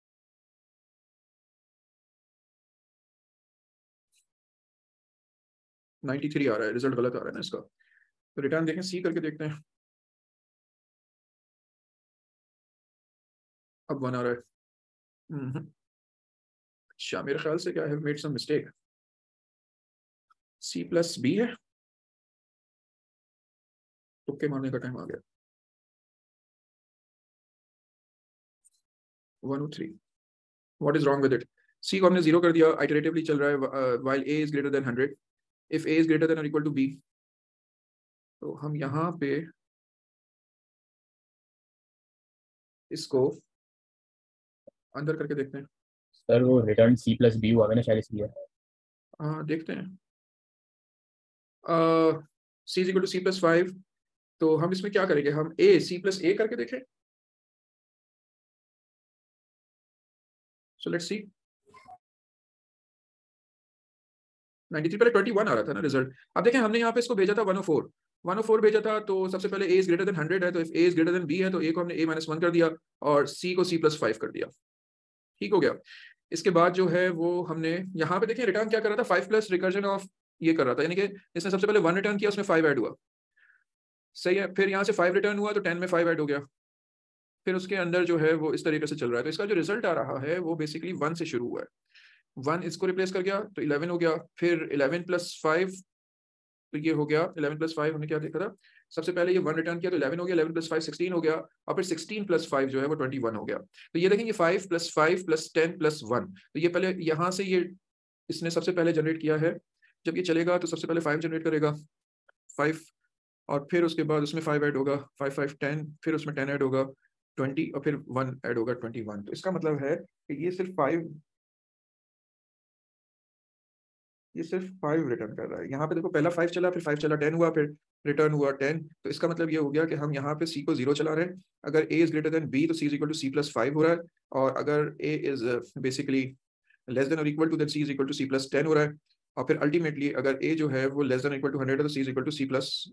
$93 आ रहा है, रिजल्ट गलत आ रहा है ना इसका। तो रिटर्न देखें, सी करके देखते हैं। अब 1 आ रहा है। अच्छा, मेरे ख्याल से क्या I have made some mistake. C+b है, तुक्के मारने का टाइम आ गया। 103। What is wrong with it? C को हमने 0 कर दिया, आइटरेटिवली चल रहा है while a is greater than 100। If a is greater than और इक्वल टू b, तो हम यहाँ पे इसको अंदर करके देखते हैं। सर वो रिटर्न C+b हुआ है ना शायद, इसलिए। देखते हैं। c is equal to C+5, तो हम इसमें क्या करेंगे, हम C+a करके देखें। So let's see. 93 पहले 21 आ रहा था ना रिजल्ट। अब देखें, हमने यहाँ पे इसको भेजा था 104 भेजा था, तो सबसे पहले a इज ग्रेटर देन 100 है, तो if a is greater than b है तो a को हमने a-1 कर दिया और c को C+5 कर दिया। ठीक हो गया। इसके बाद जो है वो हमने यहाँ पे देखें रिटर्न क्या कर रहा था, 5 प्लस रिकर्जन ऑफ ये कर रहा था, यानी कि इसने सबसे पहले 1 रिटर्न किया, उसमें 5 ऐड हुआ। सही है, फिर यहाँ से 5 रिटर्न हुआ तो 10 में 5 ऐड हो गया, फिर उसके अंदर जो है वो इस तरीके से चल रहा है। तो इसका जो रिजल्ट आ रहा है वो बेसिकली 1 से शुरू हुआ है, 1 इसको रिप्लेस कर गया तो 11 हो गया, फिर 11 प्लस 5 तो ये हो गया 11 प्लस 5, हमने क्या देखा था, सबसे पहले ये 1 रिटर्न किया तो 11 हो गया, 11 प्लस 5 16 हो गया, और फिर 16 प्लस 5 जो है वो 21 हो गया। तो ये देखेंगे 5 प्लस 5 प्लस 10 प्लस 1, तो ये पहले यहाँ से ये इसने सबसे पहले जनरेट किया है। जब ये चलेगा तो सबसे पहले 5 जनरेट करेगा, 5, और फिर उसके बाद उसमें 5 ऐड होगा, 5 5 10, फिर उसमें 10 ऐड होगा 20, और फिर 1 ऐड होगा 21। तो इसका मतलब है कि ये सिर्फ 5 रिटर्न कर रहा है। यहाँ पे देखो पहला 5 चला, फिर 5 चला, 10 हुआ, फिर रिटर्न हुआ 10। तो इसका मतलब ये हो गया कि हम यहाँ पे c को 0 चला रहे हैं। अगर a is greater than b तो c is equal to C+5 हो रहा है, और अगर a is basically less than और equal to then c is equal to C+10 हो रहा है, और फिर अल्टीमेटली अगर a जो है वो लेस देन इक्वल टू 100 है तो c is equal to C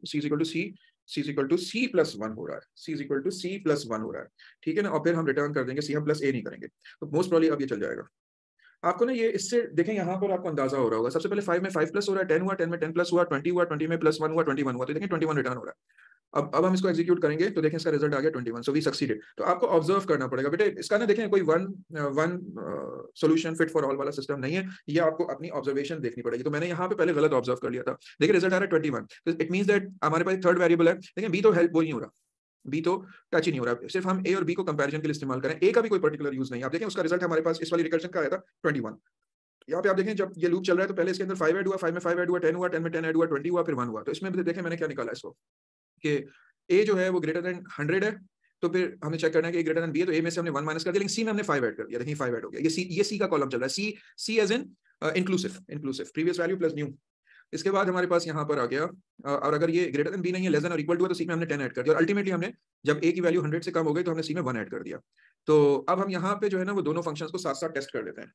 C+1 हो रहा है, c is equal to C+1 हो रहा है। ठीक है ना, और फिर हम रिटर्न कर देंगे c, हम प्लस a नहीं करेंगे, तो मोस्ट प्रॉब्ली अब ये चल जाएगा। आपको ना ये इससे देखें यहाँ पर आपको अंदाजा हो रहा होगा। सबसे पहले 5 में 5 प्लस हो रहा है, 10 हुआ, 10 में 10 प्लस हुआ, 20 हुआ, 20 में प्लस 1 हुआ, 21 हुआ, तो देखें 21 रिटर्न हो रहा है। अब हम इसको एग्जीक्यूट करेंगे तो देखें इसका रिजल्ट आ गया 21, सो वी सक्सीडेड। तो आपको ऑब्जर्व करना पड़ेगा बेटे, इसका ना देखें कोई one solution fit for all वाला सिस्टम नहीं है, ये आपको अपनी ऑब्जर्वेशन देखनी पड़ेगी। तो मैंने यहाँ पे पहले गलत ऑब्जर्व कर लिया था। देखिए रिजल्ट आ रहा है 21, तो इट मींस दैट हमारे पास थर्ड वेरिएबल है। देखिए बी तो हेल्प वो नहीं हो रहा, बी तो टच ही नहीं हो रहा, सिर्फ हम ए और बी को कंपैरिजन के लिए इस्तेमाल करें, ए का भी कोई पर्टिकुलर यूज नहीं। आप देखें उसका रिजल्ट हमारे पास इस वाली रिकर्जन का आया था 21। यहाँ पे आप देखें जब ये लूप चल रहा है तो पहले इसके अंदर 5 ऐड हुआ, 5 में 5 ऐड हुआ, 10 हुआ, 10 में 10 ऐड हुआ, 20 हुआ, फिर 1 हुआ। तो इसमें देखें मैंने क्या निकाला इसको कि ए जो है वो ग्रेटर देन 100 है, तो फिर हमें चेक करना है कि ग्रेटर देन बी है, तो ए में से हमने 1 माइनस कर दिया, लेकिन सी में हमने 5 ऐड कर दिया। देखिए 5 ऐड हो गया, ये सी का कॉलम चल रहा है, C as in inclusive previous value plus new. इसके बाद हमारे पास यहाँ पर आ गया, और अगर ये ग्रेटर देन बी नहीं है, लेस देन और इक्वल टू है, तो सी में हमने 10 ऐड कर दिया, और अल्टीमेटली हमने जब ए की वैल्यू 100 से कम हो गई तो हमने सी में 1 ऐड कर दिया। तो अब हम यहाँ पे जो है ना वो दोनों फंक्शंस को साथ साथ टेस्ट कर लेते हैं।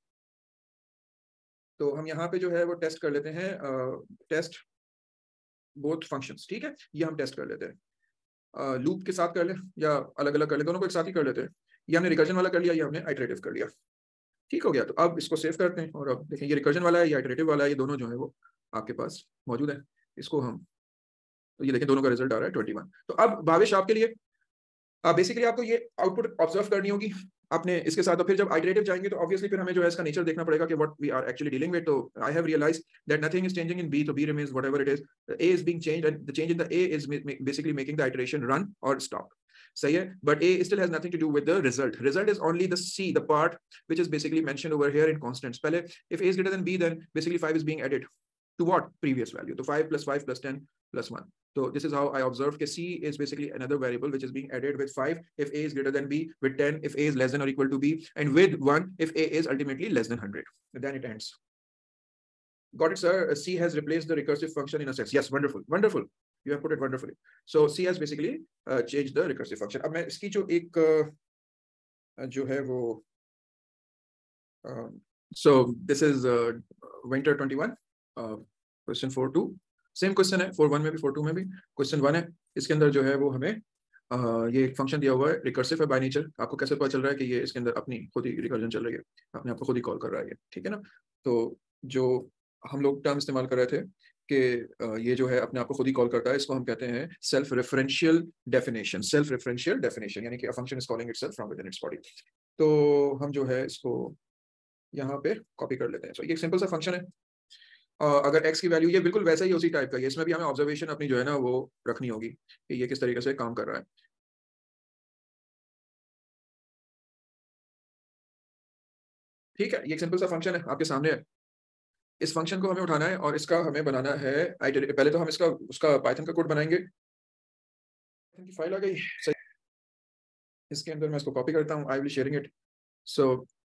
तो हम यहाँ पे जो है वो टेस्ट कर लेते हैं, टेस्ट बोथ फंक्शंस, ठीक है, ये हम टेस्ट कर लेते हैं। लूप के साथ कर ले या अलग अलग कर ले, दोनों को एक साथ ही कर लेते हैं। ये हमने रिकर्जन वाला कर लिया, ये हमने आइटरेटिव कर लिया। ठीक हो गया, तो अब इसको सेव करते हैं, और अब देखें ये रिकर्जन वाला है, ये आइटरेटिव वाला है, ये दोनों जो है वो आपके पास मौजूद है। इसको हम, तो ये देखें दोनों का रिजल्ट आ रहा है 21। तो अब भावेश आपके लिए बेसिकली आपको ये आउटपुट ऑब्जर्व करनी होगी आपने इसके साथ। तो फिर जब आइटरेटिव जाएंगे तो ऑब्वियसली फिर हमें जो है इसका नेचर देखना पड़ेगा कि what we are actually dealing with. तो I have realised that nothing is changing in B, तो B remains whatever it is, A is being changed and the change in the A is basically making the iteration run और स्टॉप। सही है, but A still has nothing to do with the result. Result is only the C, the part which is basically mentioned over here in constants. पहले if A is greater than B then basically 5 is being added to what previous value, तो 5 plus 5 plus 10 plus 1. So this is how I observe that C is basically another variable which is being added with 5 if A is greater than B, with 10 if A is less than or equal to B, and with 1 if A is ultimately less than 100. And then it ends. Got it, sir? C has replaced the recursive function in a sense. Yes, wonderful, wonderful. You have put it wonderfully. So C has basically changed the recursive function. अब मैं इसकी जो एक जो है वो so this is winter 21 question 4.2, same question है 4.1 में भी 4.2 में भी। क्वेश्चन 1 है, इसके अंदर जो है वो हमें ये एक फंक्शन दिया हुआ है, रिकर्सिव है बाय नेचर। आपको कैसे पता चल रहा है कि ये इसके अंदर अपनी खुद ही रिकर्जन चल रही है, अपने आप को खुद ही कॉल कर रहा है, ठीक है ना। तो जो हम लोग टर्म इस्तेमाल कर रहे थे कि ये जो है अपने आप को खुद ही कॉल करता है, इसको हम कहते हैं self referential definition. Self referential definition यानी कि a function is calling itself from within its body. तो हम जो है इसको यहाँ पे कॉपी कर लेते हैं। तो ये एक सिंपल सा फंक्शन है, अगर x की वैल्यू, ये बिल्कुल वैसा ही उसी टाइप का है, इसमें भी हमें ऑब्जर्वेशन अपनी जो है ना वो रखनी होगी कि ये किस तरीके से काम कर रहा है। ठीक है, ये एक सिंपल सा फंक्शन है आपके सामने है। इस फंक्शन को हमें उठाना है और इसका हमें बनाना है पहले तो हम इसका उसका पाइथन का कोड बनाएंगे। पाइथन की फाइल आ गई, सही। इसके अंदर मैं इसको कॉपी करता हूँ, I will sharing it. So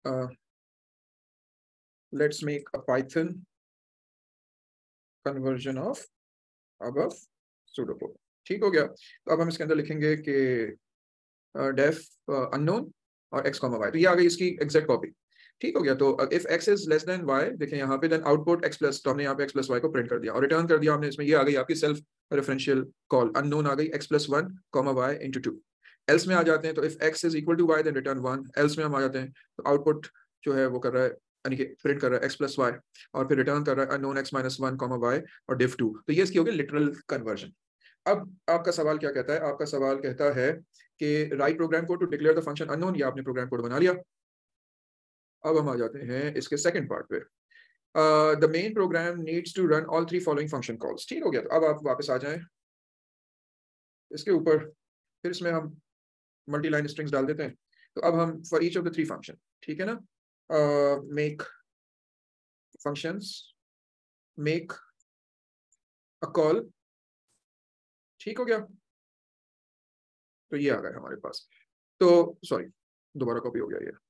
let's make a Python conversion of above pseudocode. ठीक हो गया, तो अब हम इसके अंदर लिखेंगे कि डेफ अननोन और x कॉमा y, तो ये आ गई इसकी एग्जैक्ट कॉपी। ठीक हो गया, तो if x is less than y, देखें यहाँ पे, देन आउटपुट x प्लस, तो हमने यहाँ पे x प्लस y को प्रिंट कर दिया और रिटर्न कर दिया हमने। इसमें ये आ गई आपकी सेल्फ रेफरेंशियल कॉल, अननोन आ गई x plus 1 comma y into 2। Else में आ जाते हैं, तो if x is equal to y then return 1। Else में हम आ जाते हैं तो आउटपुट जो है वो कर रहा है, यानी कि प्रिंट कर रहा है x प्लस y, और फिर रिटर्न कर रहा है unknown x minus 1 comma y और div 2। तो ये इसकी होगी लिटरल कन्वर्जन। अब आपका सवाल क्या कहता है? आपका सवाल कहता है कि write program code to declare the function unknown, या आपने प्रोग्राम कोड बना लिया। अब हम आ जाते हैं इसके सेकंड पार्ट पे। The main program needs to run all 3 following function calls. ठीक हो गया, तो अब आप वापस आ जाएं इसके ऊपर, फिर इसमें हम मल्टी लाइन स्ट्रिंग्स डाल देते हैं। तो अब हम for each of the 3 function, ठीक है ना, make functions, make a call. ठीक हो गया, तो ये आ गया हमारे पास। तो सॉरी, दोबारा कॉपी हो गया ये।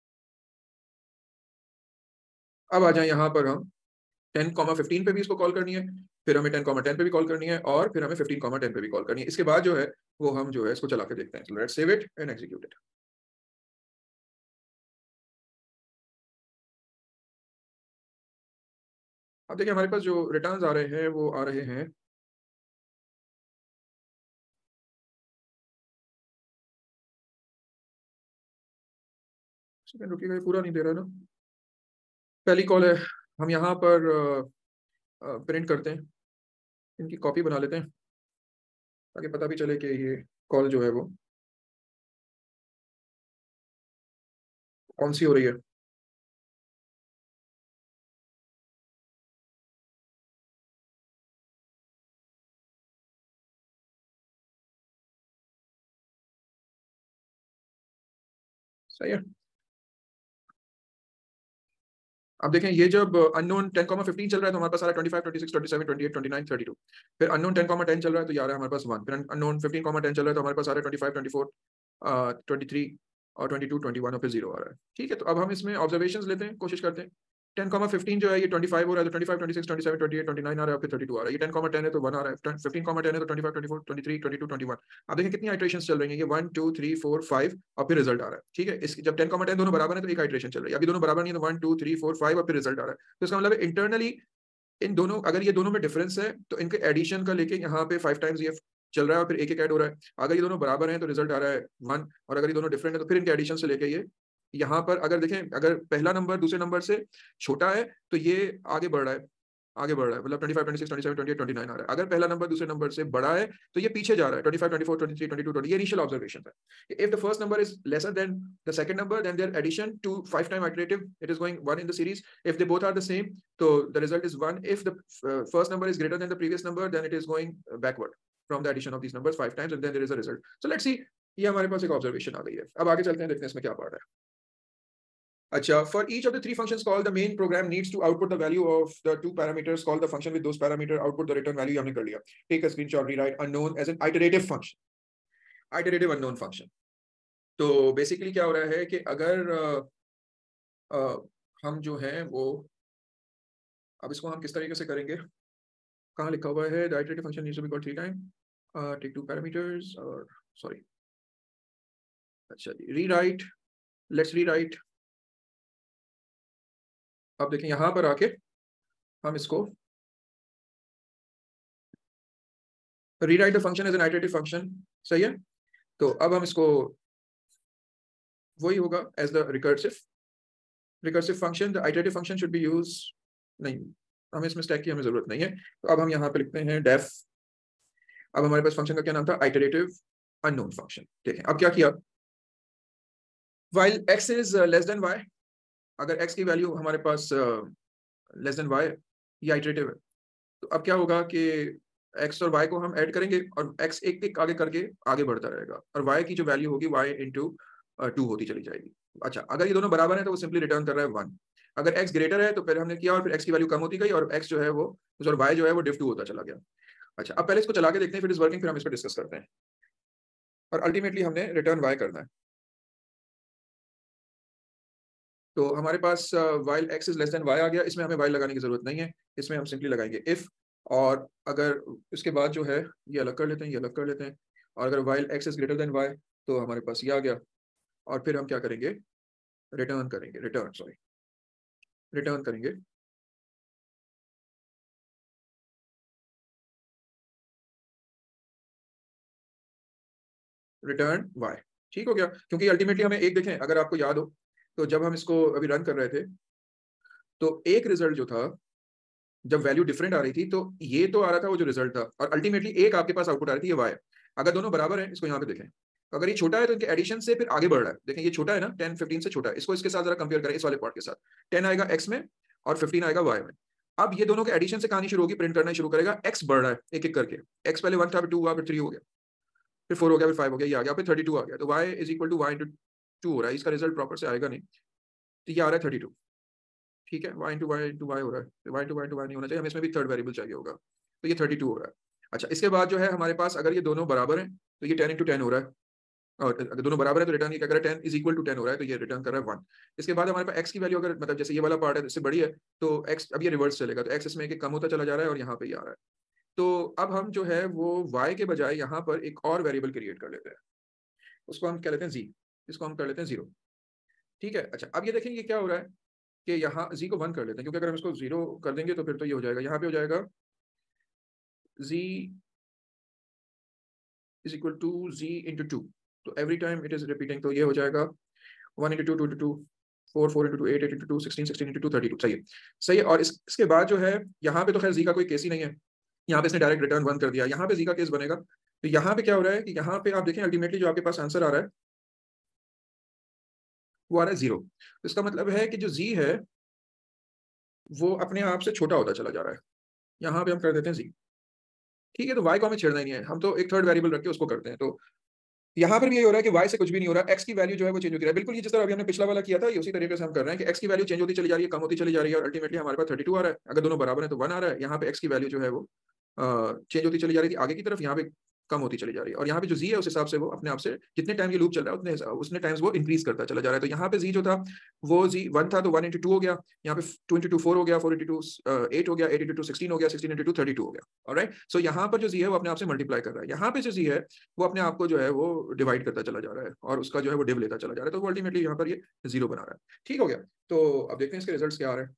अब आ जाए यहाँ पर, हम 10,15 पे भी इसको कॉल करनी है, फिर हमें 10,10 पे भी कॉल करनी है, और फिर हमें 15,10 पे भी कॉल करनी है। इसके बाद जो है वो हम जो है इसको चला के देखते हैं। Let's save it and execute it. अब देखिए हमारे पास जो रिटर्न्स आ रहे हैं वो आ रहे हैं, सेकंड रुकिएगा, ये पूरा नहीं दे रहा ना। पहली कॉल है, हम यहाँ पर प्रिंट करते हैं, इनकी कॉपी बना लेते हैं ताकि पता भी चले कि ये कॉल जो है वो कौन सी हो रही है। सही है। अब देखें ये जब अननोन 10,15 चल रहा है तो हमारे पास आ रहा है 25, 26, 27, 28, 29, 32। फिर अननोन 10,10 चल रहा है तो ये आ रहा है हमारे पास 1। फिर अननोन 15,10 चल रहा है तो हमारे पास आ रहा है 25, 24, 23 और 22, 21 और फिर 0 आ रहा है। ठीक है, तो अब हम इसमें ऑब्जर्वेशंस लेते हैं, कोशिश करते हैं। 10,15 जो है ये 25 हो रहा है तो 25, 26, 27, 28, 29 आ रहा है, फिर 32 आ रहा है। ये 10,10 है तो 1 आ रहा है, 15,10 है तो 25, 24, 23, 22, 21। अब देखें कितनी आइट्रेशंस चल रही हैं, ये 1, 2, 3, 4, 5 और फिर रिजल्ट आ रहा है। ठीक है, इस जब 10,10 दोनों बराबर है तो एक आइट्रेशन चल रही है। अभी दोनों बराबर नहीं है तो 1, 2, 3, 4, 5 और फिर रिजल्ट आ रहा है। तो इसका मतलब है इंटरनली इन दोनों, अगर ये दोनों में डिफरेंस है तो इनके एडिशन का लेके यहाँ पे 5 टाइम्स ये चल रहा है और फिर एक एक ऐड हो रहा है। अगर ये दोनों बराबर हैं तो रिजल्ट आ रहा है 1, और अगर ये दोनों डिफरेंट है तो फिर इनके एडिशन से लेके ये यहाँ पर अगर देखें, अगर पहला नंबर दूसरे नंबर से छोटा है तो ये आगे बढ़ रहा है, आगे बढ़ रहा है, मतलब 25, 26, 27, 28, 29 आ रहा है। अगर पहला नंबर दूसरे नंबर से बड़ा है तो ये पीछे जा रहा है, 25, 24, 23, 22, 20। ये इनिशियल ऑब्जर्वेशन है। If the first number is lesser than the second number, then their addition to 5 time iterative, it is going 1 in the series. If they both are the same, so the result is 1. If the first number is greater than the previous number, then it is going backward from the addition of these numbers 5 times, and then there is a result. So let's see, ये हमारे पास एक ऑब्जर्वेशन आ गई है। अब आगे चलते हैं, देखते हैं इसमें क्या पढ़ रहा है। अच्छा, for each of the 3 functions called, the main program needs to output the value of the 2 parameters called the function with those parameter, output the return value। हमने कर लिया। Take a screenshot, rewrite unknown as an iterative function, iterative unknown function। तो बेसिकली क्या हो रहा है कि अगर हम जो है वो, अब इसको हम किस तरीके से करेंगे, कहाँ लिखा हुआ है, the iterative function needs to be called 3 times, take 2 parameters और सॉरी, अच्छा रीराइट, लेट्स रीराइट। अब देखें यहाँ पर आके हम इसको rewrite the function as an iterative function. सही है, तो अब हम इसको वही होगा as the recursive function. The iterative function should be use, नहीं हमें इसमें स्टैक की हमें जरूरत नहीं है। तो अब हम यहाँ पे लिखते हैं डेफ। अब हमारे पास फंक्शन का क्या नाम था, आइटरेटिव अननोन फंक्शन। देखें अब क्या किया, while x is less than y, अगर x की वैल्यू हमारे पास लेस देन y, ये आइटरेटिव है। तो अब क्या होगा कि x और y को हम ऐड करेंगे और x एक एक आगे करके आगे बढ़ता रहेगा और y की जो वैल्यू होगी y इंटू 2 होती चली जाएगी। अच्छा, अगर ये दोनों बराबर है तो वो सिंपली रिटर्न कर रहा है 1। अगर x ग्रेटर है तो फिर हमने किया और फिर x की वैल्यू कम होती गई और x जो है वो, और y जो है वो div 2 होता चला गया। अच्छा, अब पहले इसको चला के देखते हैं, फिर इस वर्किंग, फिर हम इस पर डिस्कस करते हैं और अल्टीमेटली हमने रिटर्न y करना है। तो हमारे पास while x is less than y आ गया। इसमें हमें वाइल लगाने की जरूरत नहीं है, इसमें हम सिंपली लगाएंगे इफ। और अगर इसके बाद जो है ये अलग कर लेते हैं, ये अलग कर लेते हैं। और अगर while x is greater than y तो हमारे पास ये आ गया। और फिर हम क्या करेंगे, रिटर्न करेंगे, रिटर्न करेंगे रिटर्न y। ठीक हो गया, क्योंकि अल्टीमेटली हमें एक, देखें अगर आपको याद हो तो जब हम इसको अभी रन कर रहे थे तो एक रिजल्ट जो था, जब वैल्यू डिफरेंट आ रही थी तो ये तो आ रहा था वो जो रिजल्ट था, और अल्टीमेटली एक आपके पास आउटपुट आ रही थी, ये y। अगर दोनों बराबर हैं, इसको यहाँ पे देखें, तो अगर ये छोटा है तो इनके एडिशन से फिर आगे बढ़ रहा है। देखें ये छोटा है ना, 10 15 से छोटा है, इसको इसके साथ जरा कंपेयर करें, इस वाले पार्ट के साथ। 10 आएगा x में और 15 आएगा y में। अब ये दोनों के एडिशन से कहानी शुरू होगी, प्रिंट करना शुरू करेगा, x बढ़ रहा है एक एक करके। x पहले 1 था, फिर 2 हुआ, फिर 3 हो गया, फिर 4 हो गया, फिर 5 हो गया, ये आ गया, फिर 32 आ गया। तो y is equal to y into 2 हो रहा है। इसका रिजल्ट प्रॉपर से आएगा नहीं, तो ये आ रहा है 32। ठीक है, y इंटू y हो रहा है, y इंटू y नहीं होना चाहिए, हमें इसमें भी थर्ड वेरिएबल चाहिए होगा, तो ये 32 हो रहा है। अच्छा, इसके बाद जो है हमारे पास, अगर ये दोनों बराबर हैं तो ये 10 इंटू 10 हो रहा है, और अगर दोनों बराबर है तो रिटर्न ये क्या कर रहा है, 10 इज इक्वल टू 10 हो रहा है, तो ये रिटर्न कर रहा है 1। इसके बाद हमारे पास x की वैल्यू, अगर मतलब जैसे ये वाला पार्ट है इससे बड़ी है तो x, अब ये रिवर्स चलेगा, तो x इसमें एक कम होता चला जा रहा है और यहाँ पे ये आ रहा है। तो अब हम जो है वो y के बजाय यहाँ पर एक और वेरिएबल क्रिएट कर लेते हैं, उसको हम क्या लेते हैं z, इसको हम कर लेते हैं 0। ठीक है, अच्छा अब ये देखेंगे क्या हो रहा है कि यहाँ z को 1 कर लेते हैं, क्योंकि अगर हम इसको 0 कर देंगे तो फिर तो ये हो जाएगा, यहाँ पे हो जाएगा z is equal to z into 2। तो every time it is repeating, तो ये हो जाएगा 1 into 2, 2 into 2, 4 4 into 2 8 8 into 2 16 16 into 2 32 सही है, सही है। और इसके बाद जो है यहाँ पे तो खैर जी का कोई केस ही नहीं है, यहाँ पे इसने डायरेक्ट रिटर्न 1 कर दिया, यहाँ पे जी का केस बनेगा। तो यहाँ पे क्या हो रहा है कि यहाँ पे आप देखें अल्टीमेटली जो आपके पास आंसर आ रहा है वो आ रहा है 0। तो इसका मतलब है कि जो जी है वो अपने आप से छोटा होता चला जा रहा है। यहाँ पे हम कर देते हैं जी, ठीक है। तो y को हमें छेड़ना ही नहीं है, हम तो एक थर्ड वेरिएबल रख के उसको करते हैं। तो यहाँ पर भी ये हो रहा है कि y से कुछ भी नहीं हो रहा, x की वैल्यू जो है वो चेंज होती है, बिल्कुल ये जिस तरह अभी हमने पिछला वाला किया था, ये उसी तरीके से हम कर रहे हैं कि x की वैल्यू चेंज होती चली जा रही है, कम होती चली जा रही है, और अल्टीमेटली हमारे पास 32 आ रहा है। अगर दोनों बराबर है तो 1 आ रहा है। यहाँ पे x की वैल्यू जो है वो चेंज होती चली जा रही थी आगे की तरफ, यहाँ पे कम होती चली जा रही है। और यहाँ पे जो z है उस हिसाब से वो अपने आप से जितने टाइम ये लूप चल रहा है उतने टाइम्स वो इंक्रीज करता चला जा रहा है। तो यहाँ पे z जो था वो z 1 था तो 1 into 2 हो गया, यहाँ पे 2 into 2 4 हो गया, 4 into 2 8 हो गया, 8 into 2 16 हो गया, 16 into 2 32 हो गया। ऑलराइट, सो यहाँ पर जो z है वो अपने आप से मल्टीप्लाई कर रहा है, यहाँ पे जो z है वो अपने आप को जो है वो डिवाइड करता चला जा रहा है और उसका जो है वो डिव लेता चला जा रहा है। तो वो अल्टीमेटली यहाँ पर ये 0 बना रहा है। ठीक हो गया। तो अब देखते हैं इसके रिजल्ट्स क्या आ रहे हैं।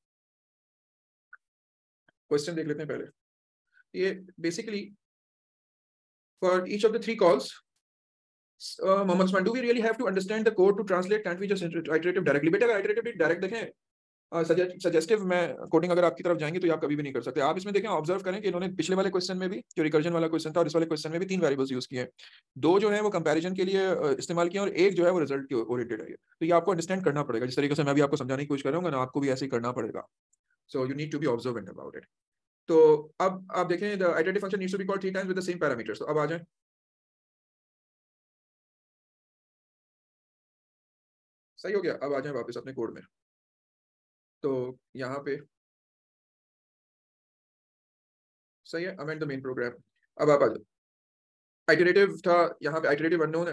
क्वेश्चन देख लेते हैं पहले। ये basically for each of the 3 calls, Mohammad Usman, do we really have to understand the code to translate? Can't we just iterative directly? बेटा अगर iterative direct देखें सजेस्टिव में कोडिंग अगर आपकी तरफ जाएंगे तो आप कभी भी नहीं कर सकते। आप इसमें देखें, ऑब्जर्व करें कि इन्होंने पिछले वाले क्वेश्चन में भी जो रिकर्जन वाला क्वेश्चन था और इस वाले क्वेश्चन में भी 3 वेरिएबल्स यूज किए हैं, 2 जो है वो कंपैरिजन के लिए इस्तेमाल किए और एक जो है वो रिजल्ट के ओरिएंटेड है। तो ये आपको अंडरस्टैंड करना पड़ेगा, जिस तरीके से मैं भी आपको समझाने की कोशिश कर रहा हूँ ना, आपको भी ऐसे ही करना पड़ेगा। So you need to be observant about it. तो अब आप देखें द iterative function needs to be called 3 times with the same parameters। तो अब आ जाए, सही हो गया। अब आ जाए वापस अपने कोड में। तो यहाँ पे सही है, अमेंड द मेन प्रोग्राम। अब आप आ जाओ, आइटरेटिव था, यहाँ पे आइटरेटिव अननोन है,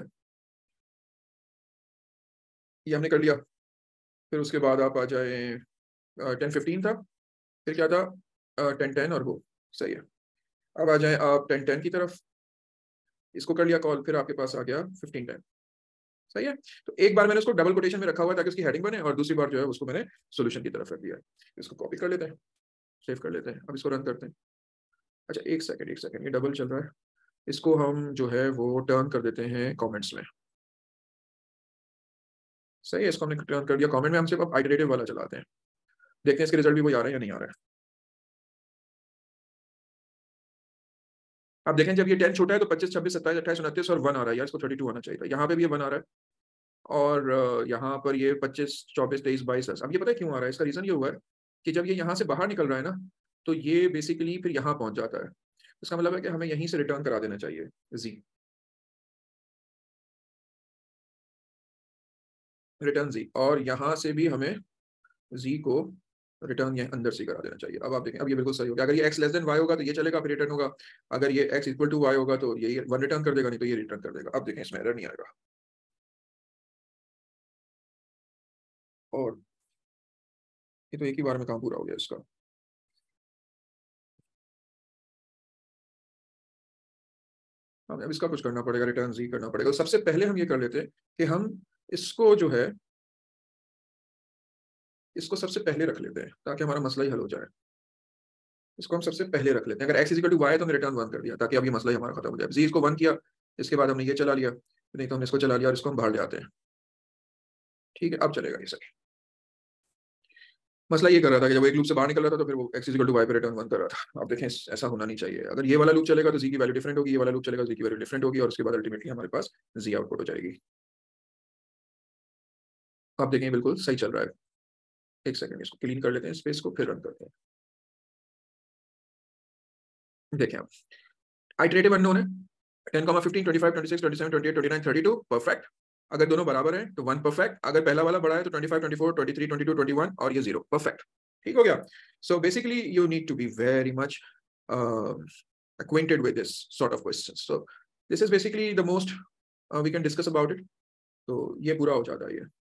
ये हमने कर लिया। फिर उसके बाद आप आ जाए 10 15 था, फिर क्या था 10 10 और वो सही है। अब आ जाए आप 10 10 की तरफ, इसको कर लिया कॉल, फिर आपके पास आ गया 15 10। सही है। तो एक बार मैंने उसको डबल कोटेशन में रखा हुआ है ताकि उसकी हेडिंग बने, और दूसरी बार जो है उसको मैंने सॉल्यूशन की तरफ रख दिया। इसको कॉपी कर लेते हैं, सेव कर लेते हैं, अब इसको रन करते हैं। अच्छा एक सेकंड, ये डबल चल रहा है, इसको हम जो है वो टर्न कर देते हैं कमेंट्स में। सही है, इसको हमने टर्न कर दिया कमेंट में। हम सिर्फ अब आइटरेटिव वाला चलाते हैं, देखते हैं इसके रिजल्ट भी वही आ रहा है या नहीं आ रहा है। आप देखें जब ये 10 छोटा है तो 25 26 27 28 29 और 1 आ रहा है, यार इसको 32 आना चाहिए था। यहाँ पे भी ये 1 आ रहा है, और यहाँ पर ये 25 24 23 22। अब ये पता है क्यों आ रहा है? इसका रीजन ये हुआ है कि जब ये यहाँ से बाहर निकल रहा है ना, तो ये बेसिकली फिर यहाँ पहुंच जाता है। इसका मतलब है कि हमें यहीं से रिटर्न करा देना चाहिए जी, रिटर्न जी, और यहाँ से भी हमें जी को रिटर्न ये अंदर से करा देना चाहिए। अब आप देखें, अब ये बिल्कुल सही हो गया। अगर ये x लेस देन y होगा तो ये चलेगा, फिर रिटर्न होगा। अगर ये x इक्वल टू y होगा तो ये 1 रिटर्न कर देगा, नहीं तो ये रिटर्न कर देगा। अब देखें इसमें एरर नहीं आएगा। और ये तो एक ही बार में काम पूरा हो गया इसका। अब इसका कुछ करना पड़ेगा, रिटर्न जी करना पड़ेगा। तो सबसे पहले हम ये कर लेते हैं कि हम इसको जो है इसको सबसे पहले रख लेते हैं ताकि हमारा मसला ही हल हो जाए। इसको हम सबसे पहले रख लेते हैं। अगर x इक्वल टू y है तो हमने रिटर्न 1 कर दिया ताकि अब ये मसला ही हमारा खत्म हो जाए। जी इसको 1 किया, इसके बाद हमने ये चला लिया, नहीं तो हमने इसको चला लिया और इसको हम बाहर ले आते हैं। ठीक है, अब चलेगा ये सही। मसला ये कर रहा था कि जब एक लूप से बाहर निकल रहा था तो फिर वो x इक्वल टू y पे रिटर्न 1 कर रहा था। आप देखें ऐसा होना नहीं चाहिए। अगर ये वाला लूप चलेगा तो z की वैल्यू डिफरेंट होगी, ये वाला लूप चलेगा z की वैल्यू डिफरेंट होगी, और उसके बाद अल्टीमेटली हमारे पास z आउटपुट हो जाएगी। आप देखें बिल्कुल सही चल रहा है। एक सेकंड, इसको क्लीन कर लेते हैं स्पेस को, फिर रन करते हैं। देखें आप, आइटरेटिव अननोन है, 10 15 25 26 27 28 29 32 परफेक्ट। अगर दोनों बराबर हैं तो 1 परफेक्ट। अगर पहला वाला बड़ा है तो 25 24 23 22 21 और ये 0 परफेक्ट। ठीक हो गया। So basically you need to be very much acquainted with this sort of questions. So this is basically the most we can discuss about it. तो ये पूरा हो जाता है ये।